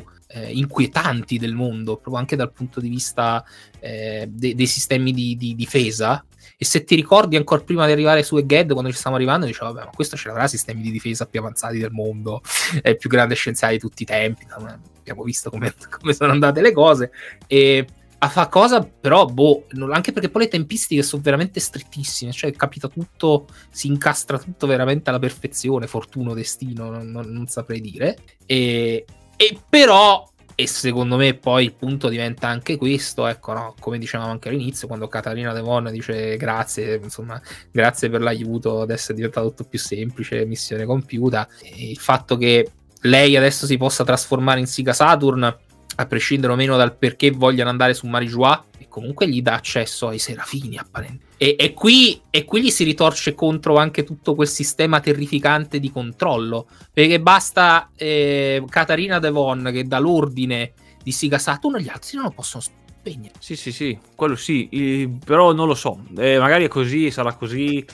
inquietanti del mondo, proprio anche dal punto di vista dei sistemi di difesa. E se ti ricordi, ancora prima di arrivare su Egghead, quando ci stiamo arrivando, dicevo, vabbè, ma questo ce l'avrà sistemi di difesa più avanzati del mondo, è il più grande scienziato di tutti i tempi, abbiamo visto come sono andate le cose, e a fa cosa, però, anche perché poi le tempistiche sono veramente strettissime, cioè capita tutto, si incastra tutto veramente alla perfezione, fortuna, destino, non saprei dire, e però, e secondo me poi il punto diventa anche questo, ecco, no? Come dicevamo anche all'inizio, quando Catarina Devon dice grazie, insomma, grazie per l'aiuto, adesso è diventato tutto più semplice, missione compiuta, e il fatto che lei adesso si possa trasformare in Siga Saturn, a prescindere o meno dal perché vogliano andare su Marijois, e comunque gli dà accesso ai serafini apparentemente. E qui gli si ritorce contro anche tutto quel sistema terrificante di controllo, perché basta Catarina Devon che dà l'ordine di Siga Saturn, gli altri non lo possono spegnere. Sì, quello sì, però non lo so, magari è così, sarà così,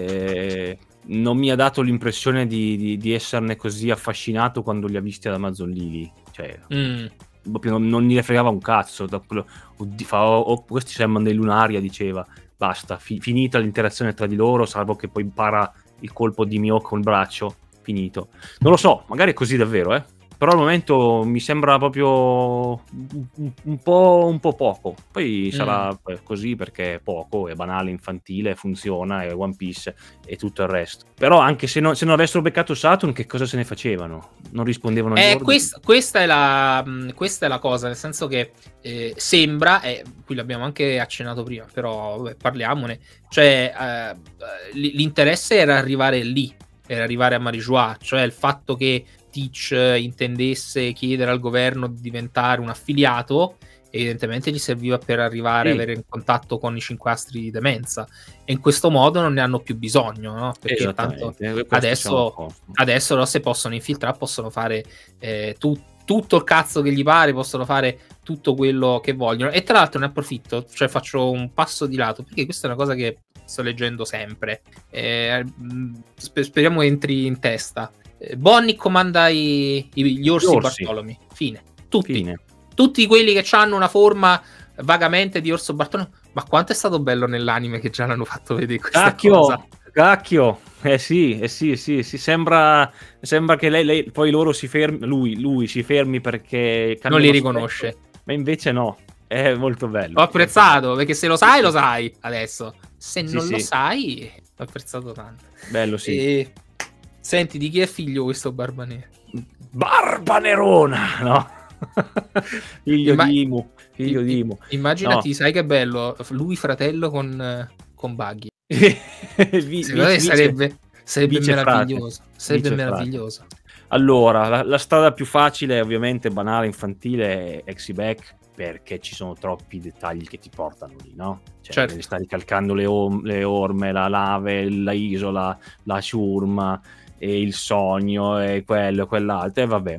non mi ha dato l'impressione di esserne così affascinato quando li ha visti ad Amazon Lily, cioè non gli fregava un cazzo, questi sembrano dei Lunaria, diceva, basta, finita l'interazione tra di loro, salvo che poi impara il colpo di Mio col braccio, finito. Non lo so, magari è così davvero, però al momento mi sembra proprio un po' poco. Poi sarà così perché è poco, è banale, infantile, funziona, è One Piece e tutto il resto. Però anche se non avessero beccato Saturn, che cosa se ne facevano? Non rispondevano agli ordini? Questa è la cosa, nel senso che sembra, qui l'abbiamo anche accennato prima, però parliamone, cioè l'interesse era arrivare lì, era arrivare a Marijois, cioè il fatto che Teach intendesse chiedere al governo di diventare un affiliato, evidentemente gli serviva per arrivare a avere in contatto con i 5 astri di demenza, e in questo modo non ne hanno più bisogno, no? Perché tanto adesso no, se possono infiltrare, possono fare tutto il cazzo che gli pare, possono fare tutto quello che vogliono. E tra l'altro ne approfitto, cioè faccio un passo di lato, perché questa è una cosa che sto leggendo sempre, speriamo entri in testa. Bonnie comanda gli orsi Bartolomei. Fine. Tutti quelli che hanno una forma vagamente di orso Bartolomei. Ma quanto è stato bello nell'anime che già l'hanno fatto vedere questa cosa. Cacchio. Sì. Sembra che lei poi loro si fermi, lui si fermi perché non li riconosce. Ma invece no. È molto bello. Ho apprezzato, perché se lo sai, lo sai adesso. Se non lo sai, ho apprezzato tanto. Bello, sì. Senti, di chi è figlio questo Barbanera? Barbanerona, no? Figlio di Imu. Immaginati, sai che bello, lui fratello con Buggy. Secondo me sarebbe meraviglioso. Sarebbe meraviglioso. Allora, la strada più facile, ovviamente banale, infantile, è Exibec, perché ci sono troppi dettagli che ti portano lì, no? Cioè, certo. Stai ricalcando le orme, la nave, la isola, la ciurma, e il sogno, e quello e quell'altro, e vabbè.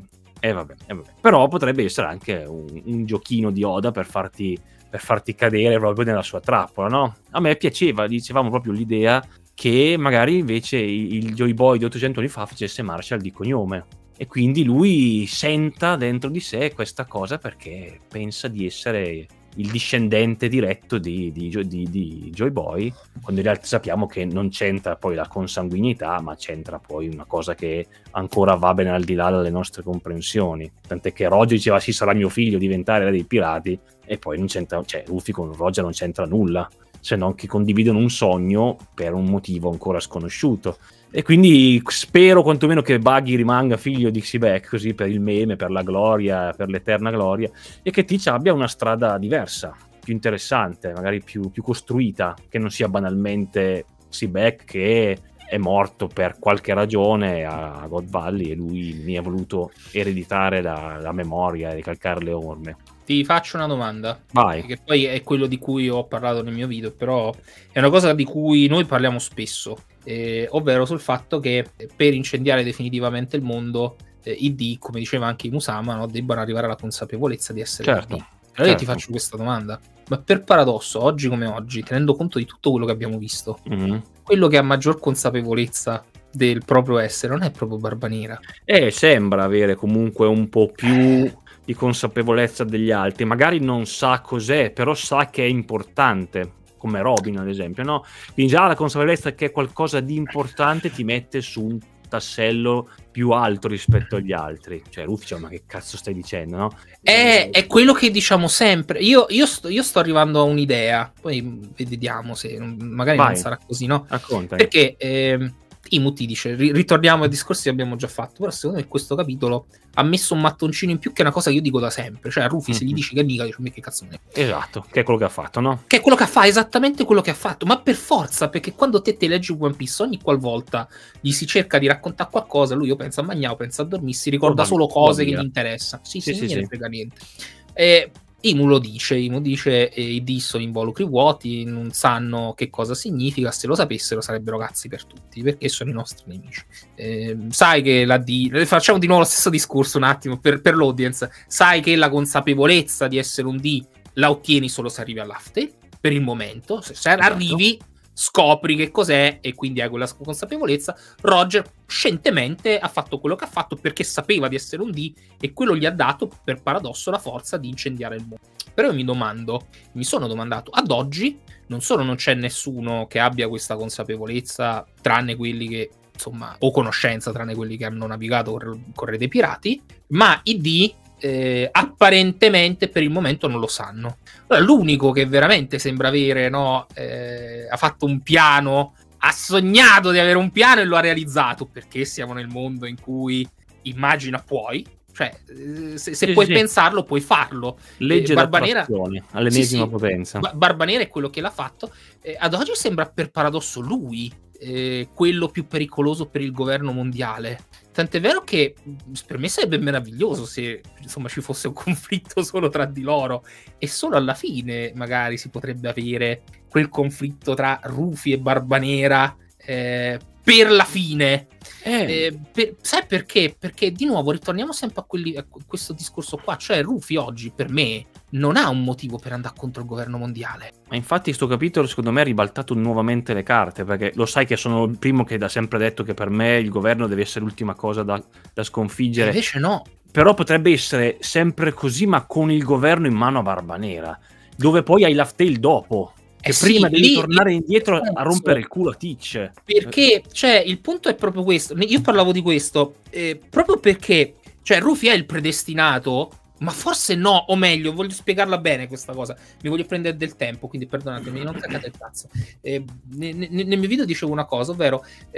Però potrebbe essere anche un giochino di Oda per farti cadere proprio nella sua trappola, no? A me piaceva, dicevamo proprio l'idea che magari invece il Joy Boy di 800 anni fa facesse Marshall di cognome, e quindi lui senta dentro di sé questa cosa perché pensa di essere il discendente diretto di Joy Boy, quando in realtà sappiamo che non c'entra poi la consanguinità, ma c'entra poi una cosa che ancora va ben al di là dalle nostre comprensioni, tant'è che Roger diceva sì, sarà mio figlio diventare re dei pirati, e poi non c'entra, cioè Luffy con Roger non c'entra nulla, se non che condividono un sogno per un motivo ancora sconosciuto. E quindi spero quantomeno che Buggy rimanga figlio di Xybec, così per il meme, per la gloria, per l'eterna gloria, e che Teach abbia una strada diversa, più interessante, magari più costruita, che non sia banalmente Xybec che è morto per qualche ragione a God Valley e lui mi ha voluto ereditare la memoria e ricalcare le orme. Ti faccio una domanda. Vai. Che poi è quello di cui ho parlato nel mio video, però è una cosa di cui noi parliamo spesso, ovvero sul fatto che per incendiare definitivamente il mondo i D, come diceva anche Musama, no, debbano arrivare alla consapevolezza di essere certo, D. Allora io ti faccio questa domanda. Ma per paradosso, oggi come oggi, tenendo conto di tutto quello che abbiamo visto, quello che ha maggior consapevolezza del proprio essere non è proprio Barbanera? Sembra avere comunque un po' più di consapevolezza degli altri, magari non sa cos'è, però sa che è importante come Robin ad esempio, no? Quindi già la consapevolezza che è qualcosa di importante ti mette su un tassello più alto rispetto agli altri. Cioè Rufy dice, ma che cazzo stai dicendo, no? È quello che diciamo sempre. Io sto arrivando a un'idea, poi vediamo se magari non sarà così, no? Racconta. Perché Imuti dice, ritorniamo ai discorsi che abbiamo già fatto, però secondo me questo capitolo ha messo un mattoncino in più, che è una cosa che io dico da sempre. Cioè a Rufy se gli dici che è Nika, dice, che cazzo ne è? Esatto, che è quello che ha fatto, no? Che è quello che fa, esattamente quello che ha fatto, ma per forza, perché quando te leggi One Piece, ogni qualvolta gli si cerca di raccontare qualcosa, lui pensa a Magnao, pensa a dormire, si ricorda solo cose che gli interessano. Sì, non gliene frega niente. Imu lo dice, i D sono involucri vuoti, non sanno che cosa significa, se lo sapessero sarebbero cazzi per tutti, perché sono i nostri nemici. Sai che la D, facciamo di nuovo lo stesso discorso un attimo per l'audience, sai che la consapevolezza di essere un D la ottieni solo se arrivi all'after, per il momento, se arrivi scopri che cos'è e quindi hai quella consapevolezza. Roger scientemente ha fatto quello che ha fatto perché sapeva di essere un D e quello gli ha dato per paradosso la forza di incendiare il mondo. Però io mi sono domandato, ad oggi non solo non c'è nessuno che abbia questa consapevolezza tranne quelli che insomma, o conoscenza tranne quelli che hanno navigato con Re dei Pirati, ma i D apparentemente per il momento non lo sanno. Allora, l'unico che veramente sembra avere, no, ha fatto un piano, ha sognato di avere un piano e lo ha realizzato, perché siamo nel mondo in cui immagina puoi, cioè se puoi pensarlo puoi farlo. Legge Barbanera all'ennesima potenza. Barbanera è quello che l'ha fatto. Ad oggi sembra per paradosso lui quello più pericoloso per il governo mondiale. Tant'è vero che per me sarebbe meraviglioso se insomma ci fosse un conflitto solo tra di loro e solo alla fine magari si potrebbe avere quel conflitto tra Rufy e Barbanera per la fine. Sai perché? Perché di nuovo ritorniamo sempre a questo discorso qua, cioè Rufy oggi per me non ha un motivo per andare contro il governo mondiale. Ma infatti sto capitolo secondo me ha ribaltato nuovamente le carte, perché lo sai che sono il primo che da sempre detto che per me il governo deve essere l'ultima cosa da sconfiggere. Invece no. Però potrebbe essere sempre così, ma con il governo in mano a Barbanera, dove poi hai Laugh Tale dopo. Che prima devi tornare indietro a rompere il culo a Teach. Perché, cioè, il punto è proprio questo. Io parlavo di questo proprio perché, cioè, Rufy è il predestinato, ma forse no, o meglio, voglio spiegarla bene questa cosa. Mi voglio prendere del tempo, quindi perdonatemi, non caccate il cazzo. Nel mio video dicevo una cosa, ovvero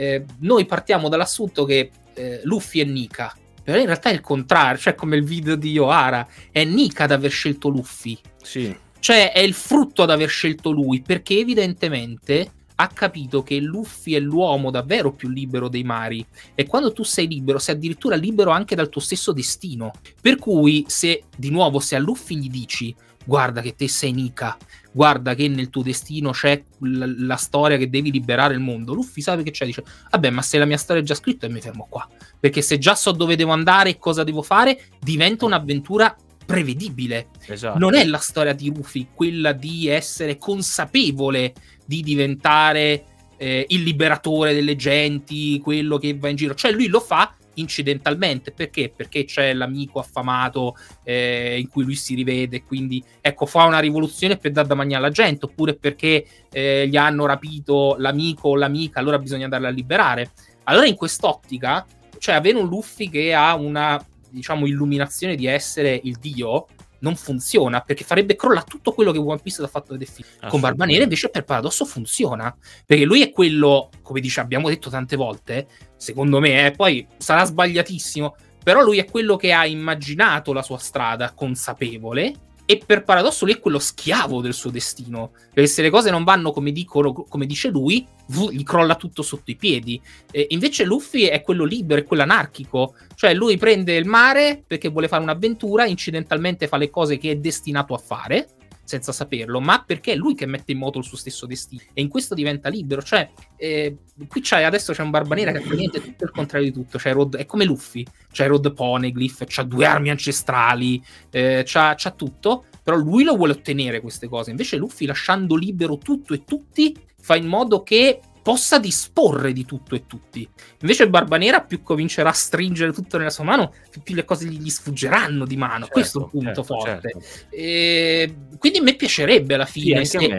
noi partiamo dall'assunto che Luffy è Nika. Però in realtà è il contrario, cioè come il video di Yohara, è Nika ad aver scelto Luffy. Sì. Cioè è il frutto ad aver scelto lui, perché evidentemente ha capito che Luffy è l'uomo davvero più libero dei mari, e quando tu sei libero sei addirittura libero anche dal tuo stesso destino. Per cui se a Luffy gli dici guarda che te sei Nika, guarda che nel tuo destino c'è la storia che devi liberare il mondo, Luffy sa che c'è, dice vabbè, ma se la mia storia è già scritta e mi fermo qua, perché se già so dove devo andare e cosa devo fare, diventa un'avventura prevedibile. Esatto. Non è la storia di Rufy quella di essere consapevole di diventare il liberatore delle genti, quello che va in giro, cioè lui lo fa incidentalmente. Perché c'è l'amico affamato in cui lui si rivede, quindi ecco, fa una rivoluzione per dar da mangiare alla gente, oppure perché gli hanno rapito l'amico o l'amica, allora bisogna andarla a liberare. Allora in quest'ottica, cioè avere un Luffy che ha una, diciamo, illuminazione di essere il dio non funziona, perché farebbe crollare tutto quello che One Piece ha fatto vedere film. Con Barbanera invece per paradosso funziona, perché lui è quello, come dice, abbiamo detto tante volte, secondo me, poi sarà sbagliatissimo, però lui è quello che ha immaginato la sua strada consapevole, e per paradosso lui è quello schiavo del suo destino, perché se le cose non vanno come dice lui, gli crolla tutto sotto i piedi. Invece Luffy è quello libero, è quello anarchico, cioè lui prende il mare perché vuole fare un'avventura, incidentalmente fa le cose che è destinato a fare senza saperlo, ma perché è lui che mette in moto il suo stesso destino, e in questo diventa libero. Cioè qui adesso c'è un Barbanera che praticamente è tutto il contrario di tutto, cioè è come Luffy, c'è Rod Poneglyph, c'ha 2 armi ancestrali, c'ha tutto, però lui lo vuole ottenere queste cose. Invece Luffy, lasciando libero tutto e tutti, fa in modo che possa disporre di tutto e tutti. Invece Barbanera, più comincerà a stringere tutto nella sua mano, più le cose gli sfuggeranno di mano. Certo, questo è un punto forte. Certo. Quindi a me piacerebbe alla fine. Sì,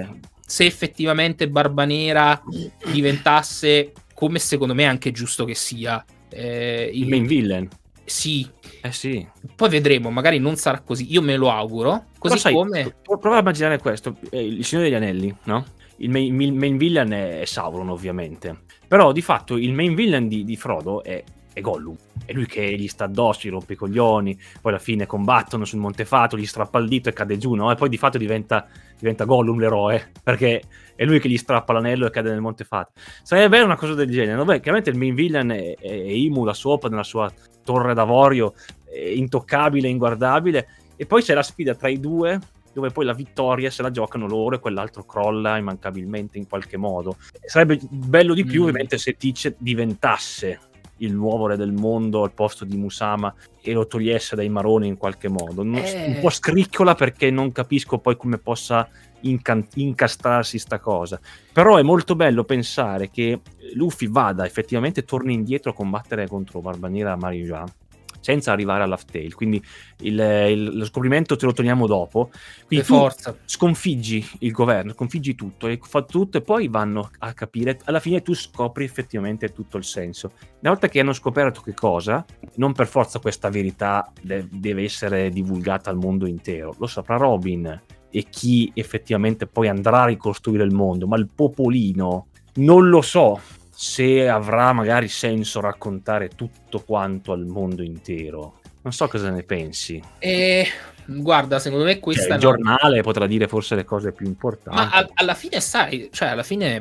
se effettivamente Barbanera diventasse, come secondo me è anche giusto che sia, il main villain. Sì. Sì. Poi vedremo, magari non sarà così, io me lo auguro. Così sai, come... prova a immaginare questo, il Signore degli Anelli, no? Il main villain è Sauron, ovviamente. Però, di fatto, il main villain di Frodo è Gollum. È lui che gli sta addosso, gli rompe i coglioni, poi alla fine combattono sul Montefato, gli strappa il dito e cade giù, no? E poi di fatto diventa Gollum l'eroe, perché è lui che gli strappa l'anello e cade nel Montefato. Sarebbe bene una cosa del genere, no? Beh, chiaramente il main villain è Imu, la sopra nella sua torre d'avorio, intoccabile, inguardabile, e poi c'è la sfida tra i due, dove poi la vittoria se la giocano loro e quell'altro crolla immancabilmente in qualche modo. Sarebbe bello di più ovviamente se Teach diventasse il nuovo re del mondo al posto di Musama e lo togliesse dai maroni in qualche modo. Un po' scricchiola, perché non capisco poi come possa incastrarsi sta cosa. Però è molto bello pensare che Luffy torni indietro a combattere contro Barbanera e Marija senza arrivare a Laugh Tale, quindi lo scoprimento te lo toniamo dopo. Quindi sconfiggi il governo, sconfiggi tutto, e fa tutto, e poi vanno a capire, alla fine tu scopri effettivamente tutto il senso. Una volta che hanno scoperto che cosa, non per forza questa verità deve essere divulgata al mondo intero, lo saprà Robin e chi effettivamente poi andrà a ricostruire il mondo, ma il popolino non lo so se avrà magari senso raccontare tutto quanto al mondo intero. Non so cosa ne pensi. Guarda, secondo me questa il giornale potrà dire forse le cose più importanti. Ma alla fine, sai, cioè alla fine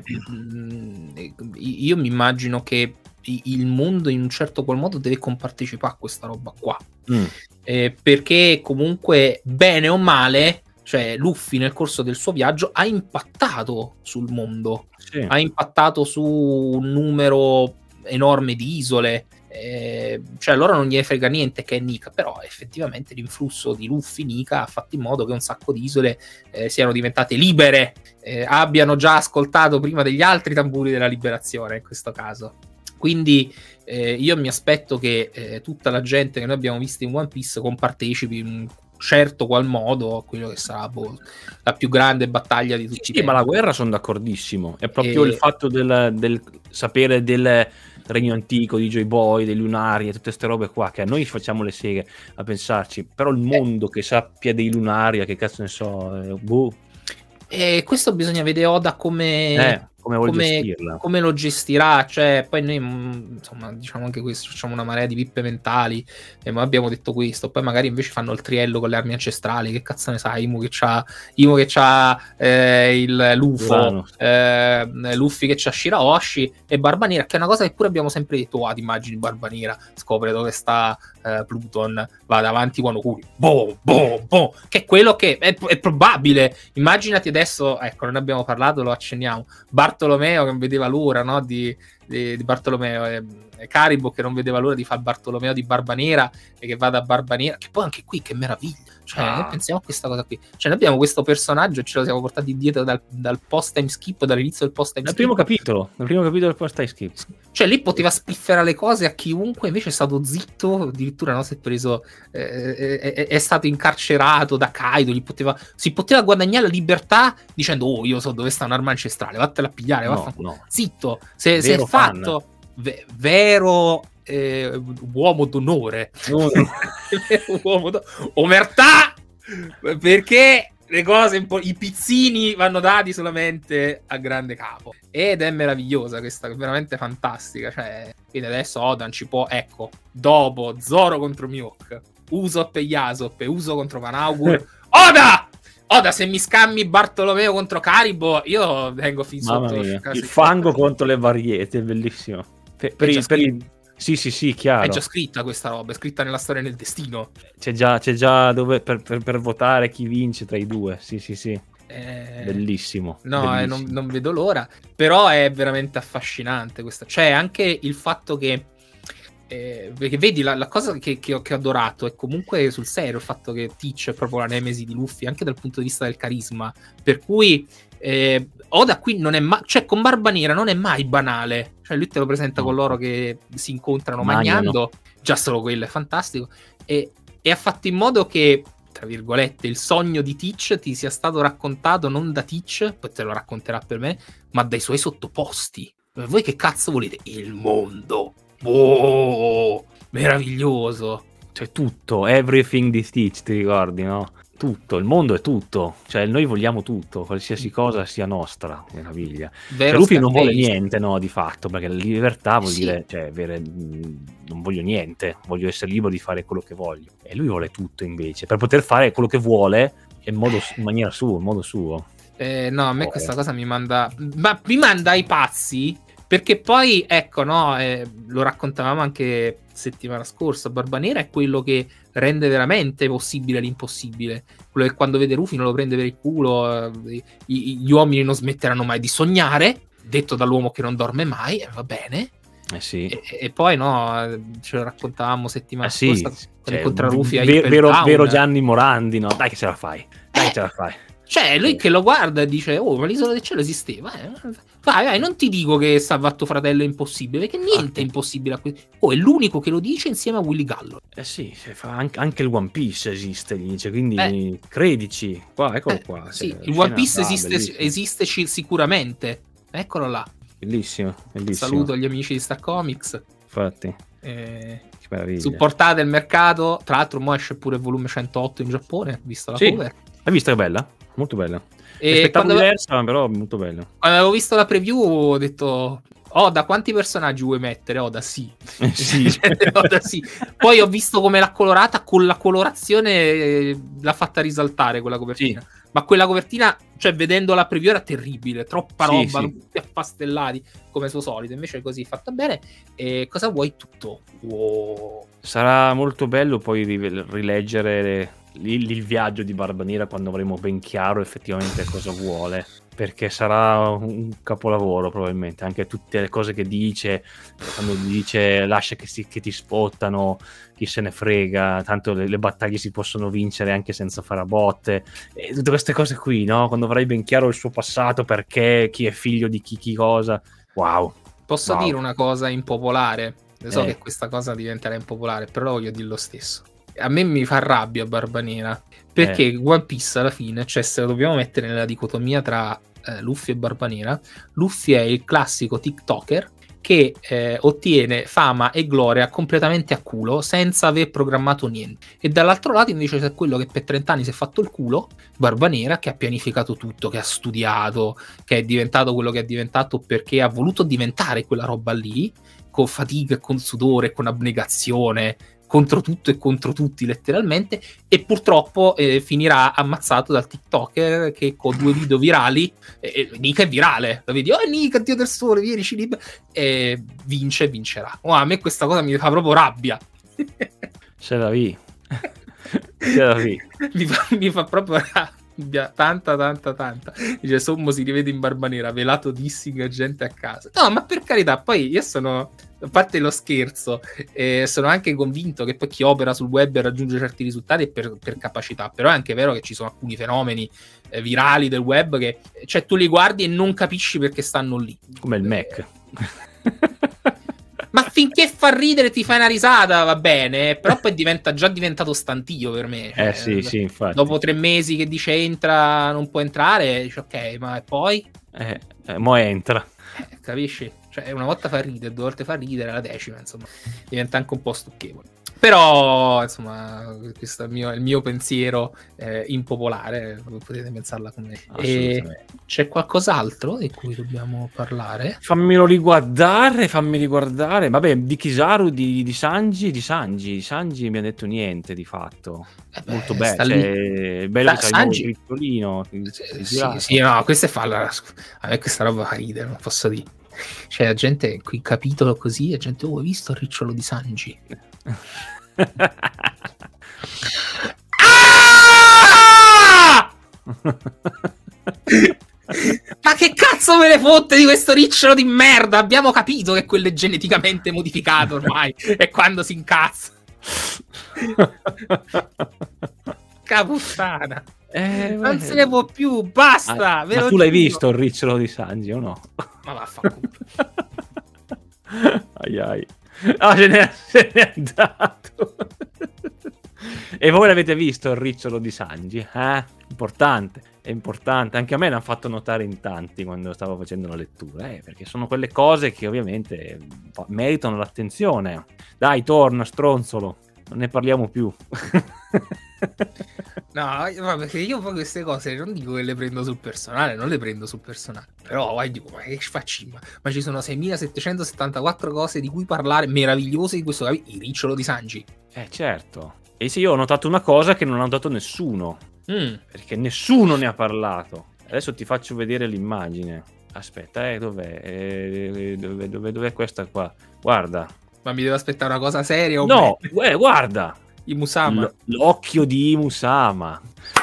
io mi immagino che il mondo in un certo qual modo deve compartecipare a questa roba qua. Perché comunque, bene o male, cioè Luffy nel corso del suo viaggio ha impattato sul mondo, ha impattato su un numero enorme di isole, cioè loro non gli frega niente che è Nika, però effettivamente l'influsso di Luffy Nika ha fatto in modo che un sacco di isole siano diventate libere, abbiano già ascoltato prima degli altri tamburi della liberazione in questo caso. Quindi io mi aspetto che tutta la gente che noi abbiamo visto in One Piece compartecipi in un certo qual modo a quello che sarà la più grande battaglia di tutti i tempi. Ma la guerra sono d'accordissimo, è proprio il fatto del sapere del regno antico, di Joy Boy, dei lunari e tutte queste robe qua, che a noi facciamo le seghe a pensarci, però il mondo che sappia dei lunari, che cazzo ne so, e questo bisogna vedere Oda come lo gestirà, cioè poi noi insomma diciamo anche questo, facciamo una marea di pippe mentali, ma abbiamo detto questo, poi magari invece fanno il triello con le armi ancestrali, che cazzo ne sai, Imu che c'ha il Lufo, Luffy che c'ha Shirahoshi, e Barbanera, che è una cosa che pure abbiamo sempre detto, ti immagini Barbanera scopre dove sta Pluton, va davanti Wano Kuni, boom, boom, boom, che è quello che è probabile. Immaginati adesso, ecco, non abbiamo parlato, lo accenniamo, Bartolomeo che non vedeva l'ora, no, di Bartolomeo, Caribou che non vedeva l'ora di fare Bartolomeo di Barbanera, e che va da Barbanera, che poi anche qui che meraviglia, cioè noi pensiamo a questa cosa qui, cioè noi abbiamo questo personaggio e ce lo siamo portati dietro dal post-time skip, dall'inizio del post-time skip, dal primo capitolo del post-time skip, cioè lì poteva spifferare le cose a chiunque, invece è stato zitto, addirittura no, si è preso è stato incarcerato da Kaido, si poteva guadagnare la libertà dicendo io so dove sta un'arma ancestrale, vattela a pigliare, zitto, se è fatto vero uomo d'onore, omertà, perché le cose, i pizzini vanno dati solamente a grande capo, ed è meravigliosa questa, veramente fantastica, cioè, quindi adesso Oda ci può, ecco, dopo Zoro contro Mihawk, Usopp e Yasop e Uso contro Van Augur, Oda, se mi scammi Bartolomeo contro Caribou, io vengo fin sotto il fango contro le variete, è bellissimo. Sì, chiaro. È già scritta questa roba, è scritta nella storia e nel destino. C'è già dove per votare chi vince tra i due. Sì. Bellissimo. No, bellissimo. Non vedo l'ora. Però è veramente affascinante questa. Cioè, anche il fatto che perché vedi la cosa che ho adorato è comunque sul serio il fatto che Teach è proprio la nemesi di Luffy, anche dal punto di vista del carisma. Per cui Oda qui non è mai, cioè con Barbanera non è mai banale, cioè lui te lo presenta con loro che si incontrano mangiando, già solo quello è fantastico, e ha fatto in modo che tra virgolette, il sogno di Teach ti sia stato raccontato non da Teach, poi te lo racconterà per me, ma dai suoi sottoposti. Voi che cazzo volete? Il mondo. Oh, meraviglioso. Cioè tutto, everything di Stitch, ti ricordi, no? Tutto, il mondo è tutto, cioè noi vogliamo tutto, qualsiasi cosa sia nostra, meraviglia. Cioè, Luffy non vuole niente, no, di fatto, perché la libertà vuol dire, cioè, avere, non voglio niente, voglio essere libero di fare quello che voglio. E lui vuole tutto invece, per poter fare quello che vuole in maniera sua, in modo suo. No, a me questa cosa mi manda ai pazzi, perché poi, ecco, no, lo raccontavamo anche settimana scorsa, Barba Nera è quello che rende veramente possibile l'impossibile, quello che quando vede Rufy non lo prende per il culo, gli uomini non smetteranno mai di sognare, detto dall'uomo che non dorme mai, va bene. Sì. E poi no, ce lo raccontavamo settimana scorsa, cioè, incontra Rufy vero Gianni Morandi, no? Dai che ce la fai, dai che ce la fai. Cioè, lui che lo guarda e dice, oh, ma l'isola del cielo esisteva. Vai, non ti dico che salva tuo fratello è impossibile, perché niente è impossibile a questo. Oh, è l'unico che lo dice insieme a Willy Gallo. Sì, anche il One Piece esiste, dice, quindi credici. Qua, eccolo qua. Sì, il One Piece esiste sicuramente. Eccolo là. Bellissimo. Saluto gli amici di Star Comics. Infatti. Che meraviglia. Supportate il mercato. Tra l'altro, mo esce pure il volume 108 in Giappone. Visto la cover. Hai visto che bella? Molto bella. E diversa, però molto bella. Quando avevo visto la preview ho detto, da quanti personaggi vuoi mettere? Da sì. Da sì. Poi ho visto come l'ha colorata, con la colorazione l'ha fatta risaltare quella copertina. Sì. Ma quella copertina, cioè vedendo la preview era terribile, troppa roba, tutti affastellati come suo solito, invece così fatta bene. E cosa vuoi? Tutto. Wow. Sarà molto bello poi rileggere il viaggio di Barba Nera quando avremo ben chiaro effettivamente cosa vuole, perché sarà un capolavoro probabilmente, anche tutte le cose che dice, quando dice lascia che ti spottano, chi se ne frega, tanto le battaglie si possono vincere anche senza fare a botte, e tutte queste cose qui, no? Quando avrai ben chiaro il suo passato, perché chi è figlio di chi cosa, wow. Posso dire una cosa impopolare? So che questa cosa diventerà impopolare, però voglio dire lo stesso. A me mi fa rabbia Barba Nera, perché One Piece alla fine, cioè se lo dobbiamo mettere nella dicotomia tra Luffy e Barba Nera, Luffy è il classico TikToker che ottiene fama e gloria completamente a culo senza aver programmato niente, e dall'altro lato invece c'è quello che per 30 anni si è fatto il culo, Barba Nera, che ha pianificato tutto, che ha studiato, che è diventato quello che è diventato perché ha voluto diventare quella roba lì, con fatica, con sudore, con abnegazione, contro tutto e contro tutti letteralmente, e purtroppo finirà ammazzato dal TikToker che con 2 video virali, Nika è virale, lo vedi, Nika, Dio del sole, vieni, e vincerà. A me questa cosa mi fa proprio rabbia. Ce la vi. mi fa proprio rabbia, tanta. Dice Sommo si rivede in Barba Nera, velato dissing gente a casa. No, ma per carità, poi io sono, a parte lo scherzo, sono anche convinto che poi chi opera sul web raggiunge certi risultati per capacità, però è anche vero che ci sono alcuni fenomeni virali del web che, cioè, tu li guardi e non capisci perché stanno lì, come il Mac. Ma finché fa ridere ti fai una risata va bene, però poi già diventato stantio per me, cioè, sì, infatti. Dopo 3 mesi che dice entra, non può entrare, dici ok, ma poi? Mo entra. Capisci? Cioè una volta fa ridere, 2 volte fa ridere, la 10ª insomma diventa anche un po' stucchevole. Però insomma questo è il mio pensiero impopolare, potete pensarla con me. E c'è qualcos'altro di cui dobbiamo parlare? Fammi riguardare. Vabbè, di Kizaru, di Sanji mi ha detto niente di fatto. Molto bello, cioè, bello che c'è il nuovo piccolino. Sì, no, questo è a me questa roba fa ridere, non posso dire. C'è la gente qui capitolo così e gente, hai visto il ricciolo di Sanji? Ma che cazzo me ne fotte di questo ricciolo di merda? Abbiamo capito che quello è geneticamente modificato ormai. E quando si incazza, caputtana, non se ne può più, basta. Ma tu l'hai visto il ricciolo di Sanji o no? Ma vaffanculo. Ai. Se n'è andato. E voi l'avete visto il ricciolo di Sanji? Importante, è importante. Anche a me l'hanno fatto notare in tanti quando stavo facendo la lettura, perché sono quelle cose che ovviamente meritano l'attenzione. Dai, torna, stronzolo, non ne parliamo più. No, perché io poi queste cose non dico che le prendo sul personale, non le prendo sul personale. Però dico, ma che facciamo? Ma ci sono 6774 cose di cui parlare meravigliose in questo capitolo. Il ricciolo di Sanji. Certo. E se io ho notato una cosa che non ha notato nessuno, perché nessuno ne ha parlato. Adesso ti faccio vedere l'immagine. Aspetta, dov'è? Dov'è questa qua? Guarda. Ma mi devo aspettare una cosa seria? O no, guarda. I Musama. L'occhio di Musama.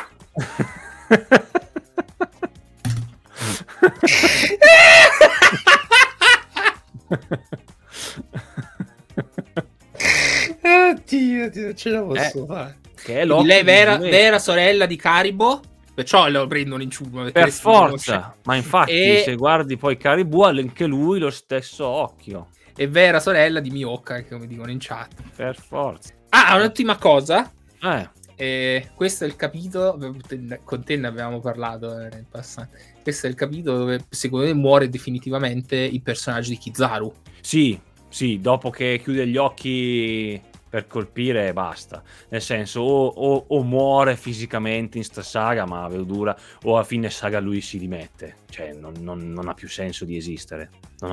Dio, ce la posso fare. Che è lei è vera sorella di Karibo, perciò lo prendono in ciuma. Per forza, ma infatti se guardi poi Karibo, anche lui lo stesso occhio. È vera sorella di Mioka, come dicono in chat. Per forza. Un'ultima cosa. Questo è il capitolo, con te ne avevamo parlato nel passato. Questo è il capitolo dove secondo me muore definitivamente il personaggio di Kizaru. Sì, dopo che chiude gli occhi per colpire basta, nel senso o muore fisicamente in sta saga, ma dura, o a fine saga lui si dimette, cioè non ha più senso di esistere,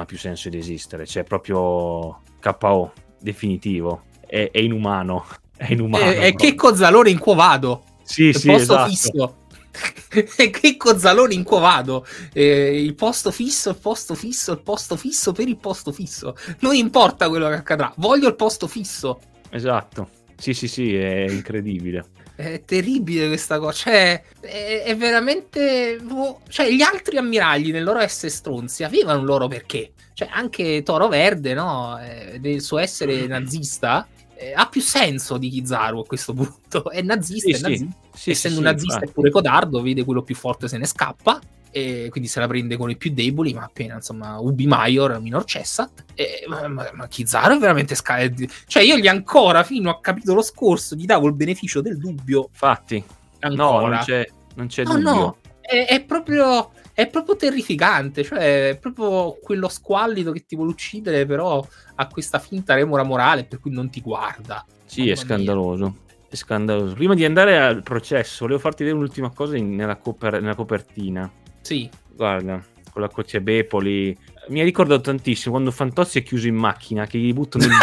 c'è proprio KO definitivo, è inumano. È che Cozzalone in quo vado. Sì, posto esatto. Fisso. Che Cozzalone in quo vado. Il posto fisso, il posto fisso, il posto fisso per il posto fisso. Non importa quello che accadrà, voglio il posto fisso. Esatto. Sì, è incredibile. È terribile questa cosa, cioè è veramente, cioè gli altri ammiragli nel loro essere stronzi avevano un loro perché, cioè anche Toro Verde, no, del suo essere nazista, ha più senso di Kizaru a questo punto. È nazista, essendo un nazista è pure codardo, vede quello più forte se ne scappa, e quindi se la prende con i più deboli, ma appena insomma Ubi Maior, minor cessat, ma Kizaru è veramente cioè io gli ancora fino a capitolo scorso gli davo il beneficio del dubbio. Infatti ancora. No, non c'è dubbio. È proprio terrificante, cioè è proprio quello squallido che ti vuole uccidere, però ha questa finta remora morale per cui non ti guarda. Sì, è scandaloso. È scandaloso. Prima di andare al processo, volevo farti vedere un'ultima cosa nella copertina. Sì. Guarda, con la Coce Bepoli. Mi ha ricordato tantissimo quando Fantozzi è chiuso in macchina, che gli buttano il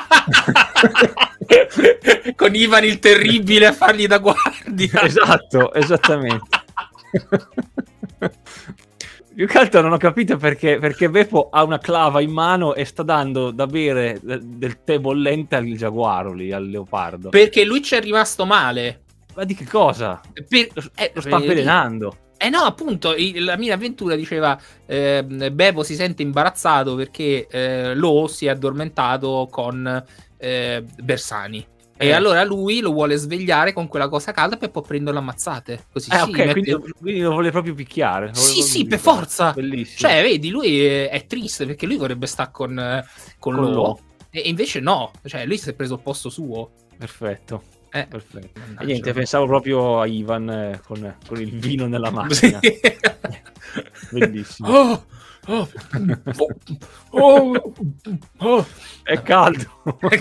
dito. Con Ivan il terribile a fargli da guardia. Esatto, esattamente. Più che altro non ho capito perché Beppo ha una clava in mano e sta dando da bere del tè bollente al giaguaro lì, al leopardo. Perché lui ci è rimasto male. Ma di che cosa? Lo sta avvelenando. No, appunto, la mia avventura diceva Beppo si sente imbarazzato perché Lo si è addormentato con Bersani. E allora lui lo vuole svegliare con quella cosa calda per poi prenderlo ammazzate. Così ok, quindi lo vuole proprio picchiare. Sì, per forza. Bellissimo. Cioè, vedi, lui è triste perché lui vorrebbe stare con Lo. E invece no, cioè lui si è preso il posto suo. Perfetto. Perfetto. Mannaggia. E niente, pensavo proprio a Ivan con il vino nella macchina. Sì. Bellissimo. È caldo.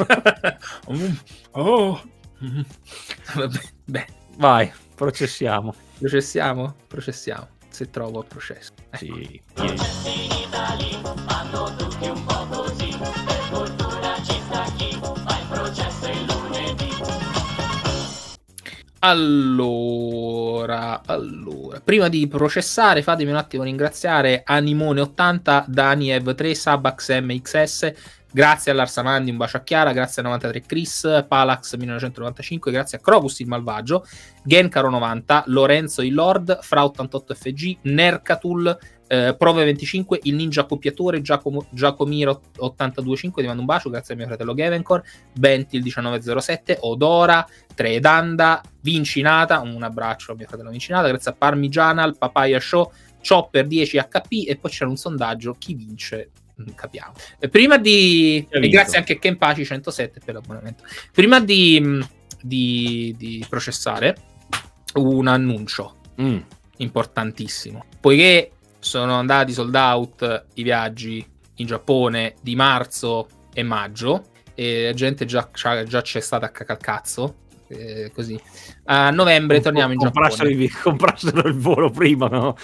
Beh. Vai, processiamo. Processiamo. Se trovo il processo. Sì. Allora, prima di processare, fatemi un attimo ringraziare Animone80, Daniev3, Sabax MXS, grazie all'Arsamandi, un bacio a Chiara, grazie a 93 Chris, Palax 1995, grazie a Crocus il Malvagio, Genkaro 90, Lorenzo il Lord, Fra 88 FG, Nercatul, Prove 25, il Ninja Accoppiatore, Giacomiro 825, ti mando un bacio, grazie a mio fratello Gavencor, Bentil 1907, Odora, Tredanda, Vincinata, un abbraccio a mio fratello Vincinata, grazie a Parmigiana, al Papaya Show, Chopper 10 HP, e poi c'era un sondaggio, chi vince? Capiamo. Prima di... E grazie anche a Kenpachi 107 per l'abbonamento. Prima di di processare un annuncio importantissimo, poiché sono andati sold out i viaggi in Giappone di marzo e maggio e la gente già c'è stata a cacalcazzo, così a novembre torniamo in Giappone. Comprassero il volo prima, no?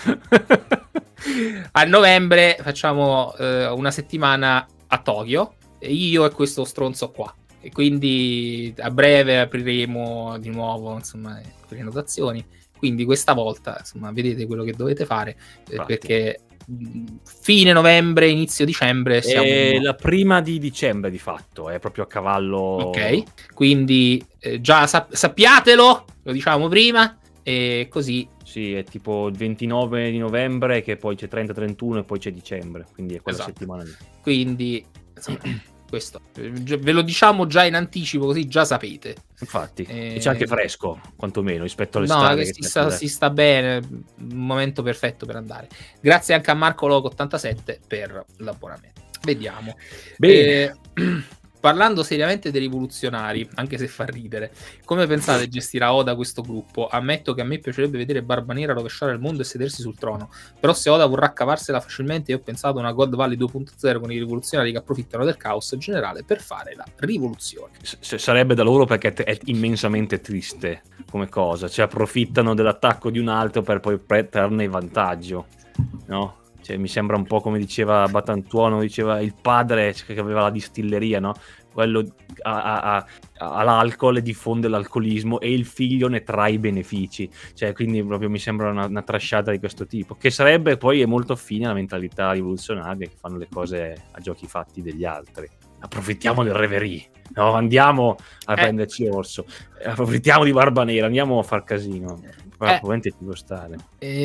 A novembre facciamo una settimana a Tokyo, io e questo stronzo qua, e quindi a breve apriremo di nuovo, insomma, le prenotazioni. Quindi questa volta, insomma, vedete quello che dovete fare, perché fine novembre, inizio dicembre siamo... la prima di dicembre di fatto, è proprio a cavallo. Ok, quindi già sappiatelo, lo diciamo prima, e così... Sì, è tipo il 29 di novembre, che poi c'è 30-31 e poi c'è dicembre, quindi è quella settimana lì. Quindi, insomma, questo ve lo diciamo già in anticipo, così già sapete. Infatti, e c'è anche fresco, quantomeno, rispetto all'estate. No, si sta bene, un momento perfetto per andare. Grazie anche a Marco Loco 87 per l'abbonamento. Vediamo. Bene. Parlando seriamente dei rivoluzionari, anche se fa ridere, come pensate gestirà Oda questo gruppo? Ammetto che a me piacerebbe vedere Barba Nera rovesciare il mondo e sedersi sul trono, però se Oda vorrà cavarsela facilmente, io ho pensato a una God Valley 2.0 con i rivoluzionari che approfittano del caos generale per fare la rivoluzione. Sarebbe da loro, perché è immensamente triste come cosa, cioè approfittano dell'attacco di un altro per poi trarne vantaggio, no? Cioè, mi sembra un po' come diceva Batantuono, diceva il padre che aveva la distilleria, no? Quello ha l'alcol e diffonde l'alcolismo e il figlio ne trae i benefici. Cioè, quindi proprio mi sembra una trasciata di questo tipo, che sarebbe poi è molto affine alla mentalità rivoluzionaria, che fanno le cose a giochi fatti degli altri. Approfittiamo del reverie, no? Andiamo a prenderci Orso, approfittiamo di Barba Nera, andiamo a far casino. Probabilmente ci può stare.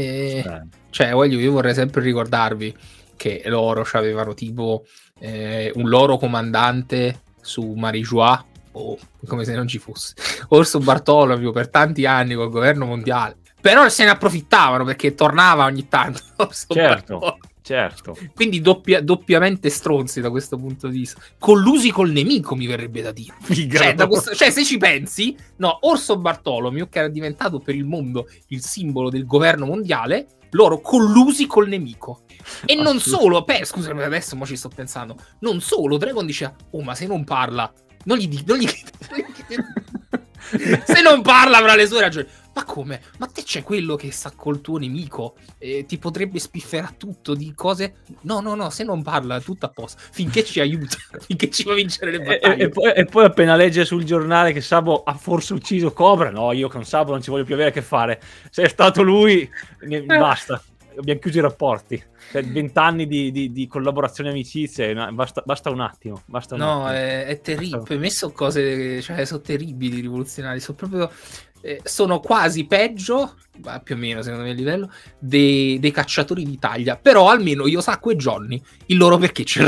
Cioè, io vorrei sempre ricordarvi che loro avevano tipo un loro comandante su Marijois, come se non ci fosse Orso Bartolomeo per tanti anni col governo mondiale, però se ne approfittavano perché tornava ogni tanto Orso Bartolomeo. Certo. Quindi doppiamente stronzi da questo punto di vista, collusi col nemico, mi verrebbe da dire. Cioè, se ci pensi, no, Orso Bartolomeo, che era diventato per il mondo il simbolo del governo mondiale, loro collusi col nemico. E non solo, scusami, adesso ci sto pensando, non solo, Dragon diceva, ma se non parla, non gli se non parla avrà le sue ragioni. Ma come? Ma te c'è quello che sta col tuo nemico e ti potrebbe spifferare tutto di cose? No, se non parla tutto a posto, finché ci aiuta, finché ci fa vincere le battaglie. E poi appena legge sul giornale che Sabo ha forse ucciso Cobra, no, io con Sabo non ci voglio più avere a che fare, se è stato lui, basta, abbiamo chiuso i rapporti. 20 anni di collaborazione e amicizie, basta un attimo. È terribile. Per me sono cose, cioè, sono terribili, rivoluzionari. Sono proprio. Sono quasi peggio, più o meno secondo me il livello, dei cacciatori d'Italia. Però almeno Yosako e Johnny, il loro perché ce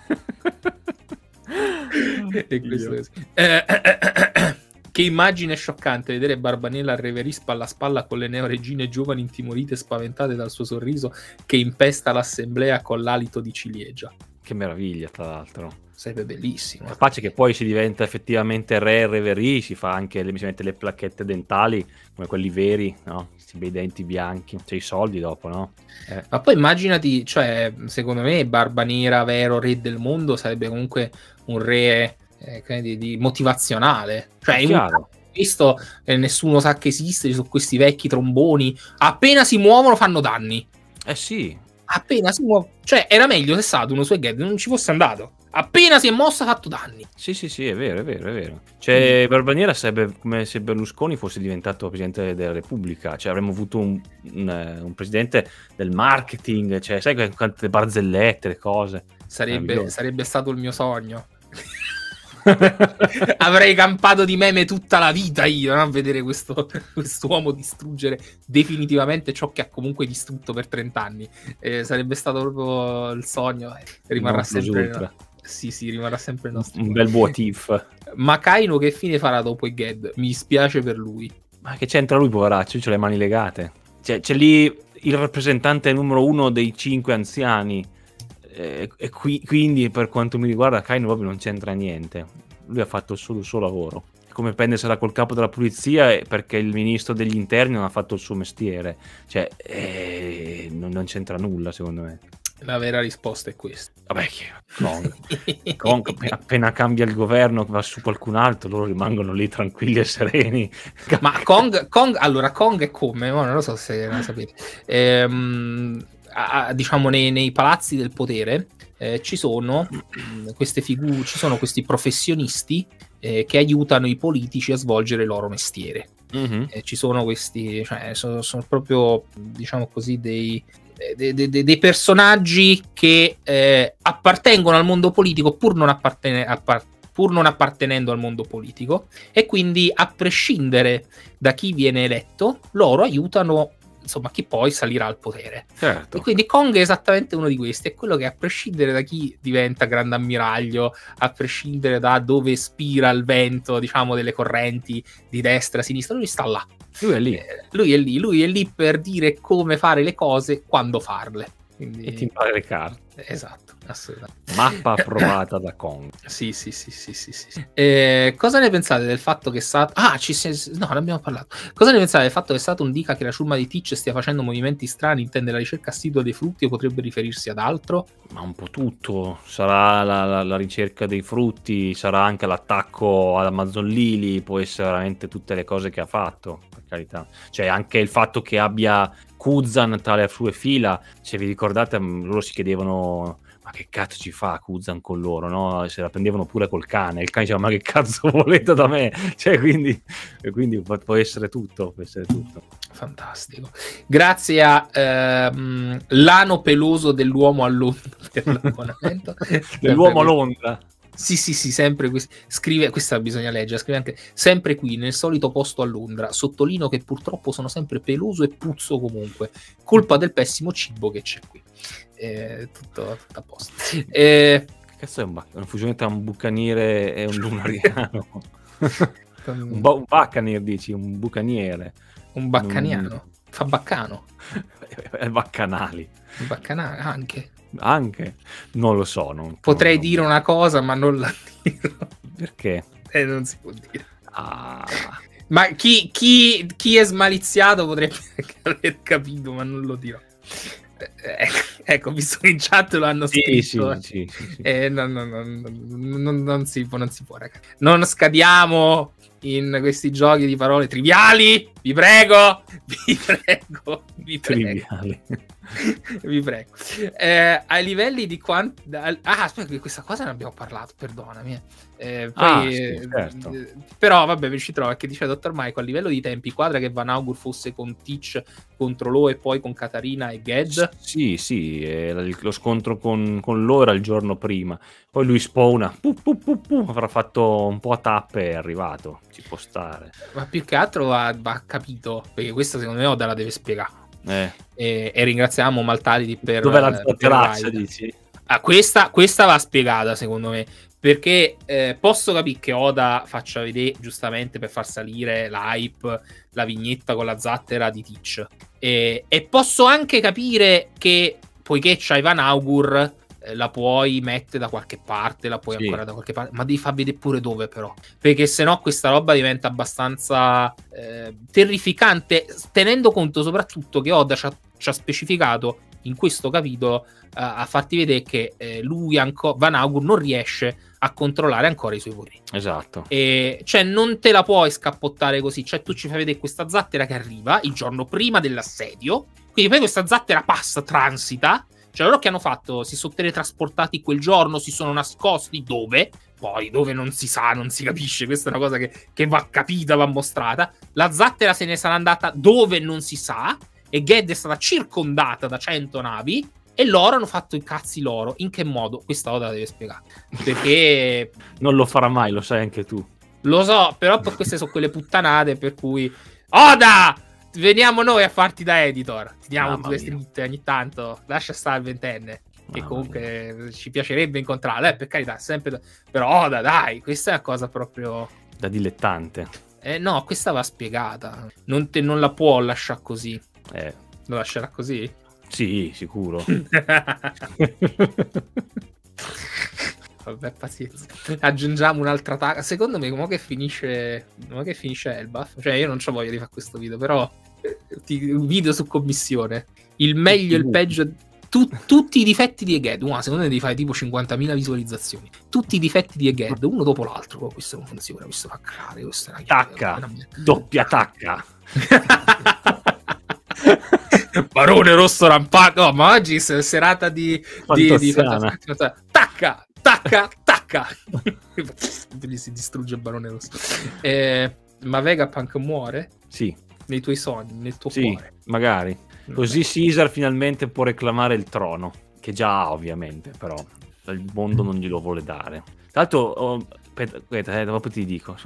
l'hanno. E questo è così. Che immagine scioccante vedere Barbanella al reverie spalla a spalla con le neoregine giovani intimorite e spaventate dal suo sorriso che impesta l'assemblea con l'alito di ciliegia. Che meraviglia, tra l'altro. Sarebbe bellissimo. Capace che poi si diventa effettivamente re reverie, si fa anche si mette le placchette dentali come quelli veri, no? Questi bei denti bianchi, c'è i soldi dopo, no? Ma poi immaginati, cioè, secondo me Barba Nera, vero re del mondo, sarebbe comunque un re di motivazionale, cioè visto nessuno sa che esiste, ci sono questi vecchi tromboni, appena si muovono fanno danni. Sì, appena si muove, cioè era meglio se Saturno su Ged non ci fosse andato, appena si è mossa ha fatto danni. Sì, è vero. Cioè Barba Nera sarebbe come se Berlusconi fosse diventato presidente della Repubblica, cioè avremmo avuto un presidente del marketing, cioè sai quante barzellette, le cose. Sarebbe stato il mio sogno. Avrei campato di meme tutta la vita io, no? A vedere quest'uomo distruggere definitivamente ciò che ha comunque distrutto per 30 anni. Sarebbe stato proprio il sogno. Rimarrà sempre rimarrà sempre il nostro. Un bel what if. Ma Kaino che fine farà dopo i Ged? Mi spiace per lui. Ma che c'entra lui, poveraccio? C'ha le mani legate. C'è lì il rappresentante numero 1 dei 5 anziani. E quindi per quanto mi riguarda Kaino proprio non c'entra niente, lui ha fatto solo il suo lavoro, come prendersela col capo della polizia perché il ministro degli interni non ha fatto il suo mestiere. Cioè, non c'entra nulla, secondo me. La vera risposta è questa. Vabbè, Kong appena cambia il governo, va su qualcun altro, loro rimangono lì tranquilli e sereni. Ma Kong è come? Oh, non lo so se lo sapete. Diciamo nei palazzi del potere ci sono queste figure, ci sono questi professionisti che aiutano i politici a svolgere il loro mestiere. Ci sono questi, cioè, sono proprio, diciamo così, dei personaggi che appartengono al mondo politico pur non appartenendo al mondo politico, e quindi a prescindere da chi viene eletto loro aiutano, insomma, chi poi salirà al potere. Certo. E quindi Kong è esattamente uno di questi, è quello che, a prescindere da chi diventa grande ammiraglio, a prescindere da dove spira il vento, diciamo, delle correnti di destra, sinistra, lui sta là. Lui è lì. Lui è lì per dire come fare le cose, quando farle. Quindi... E ti impara le carte. Esatto, assolutamente. Mappa approvata da Kong. Sì. Cosa ne pensate del fatto che no, ne abbiamo parlato. Cosa ne pensate del fatto che Saturn dica che la ciurma di Teach stia facendo movimenti strani, intende la ricerca assidua dei frutti, o potrebbe riferirsi ad altro? Ma un po' tutto. Sarà la ricerca dei frutti, sarà anche l'attacco ad Amazon Lily, può essere veramente tutte le cose che ha fatto, per carità. Cioè anche il fatto che abbia Kuzan tra le sue fila, se vi ricordate, loro si chiedevano ma che cazzo ci fa Kuzan con loro, no? Se la prendevano pure col cane, il cane diceva ma che cazzo volete da me? Cioè quindi può essere tutto, Fantastico. Grazie a l'ano peloso dell'uomo a Londra per l'abbonamento. Dell'uomo a Londra. Sì, sempre qui. Scrive, questa bisogna leggere, scrive anche sempre qui, nel solito posto a Londra. Sottolineo che purtroppo sono sempre peloso e puzzo comunque. Colpa del pessimo cibo che c'è qui. Tutto a posto. Che cazzo è una fusione tra un bucaniere e un lunariano? un baccanier, dici? Un bucaniere. Un baccaniano. Fa baccano. Baccanali. Baccanali anche. Non lo so. Potrei dire una cosa, ma non la dirò. Perché? Non si può dire. Ma chi è smaliziato potrebbe aver capito, ma non lo dirò. Ecco, visto che in chat lo hanno scritto. Sì. Non si può, ragazzi. Non scadiamo in questi giochi di parole triviali. Vi prego. Triviali. Vi prego. Ai livelli di quanto... aspetta, questa cosa ne abbiamo parlato, perdonami. Certo. Però vabbè, ci trovo, che dice Dottor Michael, a livello di tempi quadra che Van Augur fosse con Teach contro Lo e poi con Katarina e Ged. Sì, lo scontro con Lo era il giorno prima, poi lui spawna, avrà fatto un po' a tappe e è arrivato, ci può stare. Ma più che altro va capito, perché questa secondo me Oda la deve spiegare. E ringraziamo Maltality per... Dov'è la terrazza, dici? Questa va spiegata secondo me, perché posso capire che Oda faccia vedere giustamente per far salire l'hype la vignetta con la zattera di Teach, e posso anche capire che poiché c'hai Van Augur la puoi mettere da qualche parte, la puoi ancora da qualche parte, ma devi far vedere pure dove, però, perché sennò questa roba diventa abbastanza terrificante, tenendo conto soprattutto che Oda ci ha specificato in questo capitolo a farti vedere che lui, Van Augur, non riesce a controllare ancora i suoi poteri. Esatto. E cioè non te la puoi scappottare così, cioè tu ci fai vedere questa zattera che arriva il giorno prima dell'assedio, quindi poi questa zattera passa, transita. Cioè loro che hanno fatto? Si sono teletrasportati quel giorno, si sono nascosti dove? Poi dove non si sa, non si capisce, questa è una cosa che va capita, va mostrata. La zattera se ne sarà andata dove non si sa, e Ged è stata circondata da 100 navi, e loro hanno fatto i cazzi loro. In che modo? Questa Oda deve spiegare. Perché... non lo farà mai, lo sai anche tu. Lo so, però queste sono quelle puttanate per cui... Oda! Veniamo noi a farti da editor, ti diamo due stritte ogni tanto, lascia stare il ventenne, che comunque ci piacerebbe incontrarlo, per carità, sempre, però dai, questa è una cosa proprio da dilettante. No, questa va spiegata, non la può lasciare così. Lo lascerà così? Sì, sicuro. Vabbè, pazienza. Aggiungiamo un'altra tag. Secondo me, come che finisce Elbaf? Cioè, io non c'ho voglia di fare questo video, però un video su commissione. Il meglio e il peggio. Tutti i difetti di Egghead. Secondo me devi fare tipo 50.000 visualizzazioni. Tutti i difetti di Egghead, uno dopo l'altro. Oh, questo non funziona, questo fa cagare, questo è una tacca, doppia tacca. Barone rosso rampante. No, ma oggi è serata di tacca, tacca, tacca. Si distrugge il Barone rosso. Ma Vegapunk muore? Sì. Nei tuoi sogni, nel tuo sì, cuore. Magari. Così Caesar finalmente può reclamare il trono, che già ha ovviamente, però il mondo non glielo vuole dare. Tra l'altro, aspetta, dopo ti dico.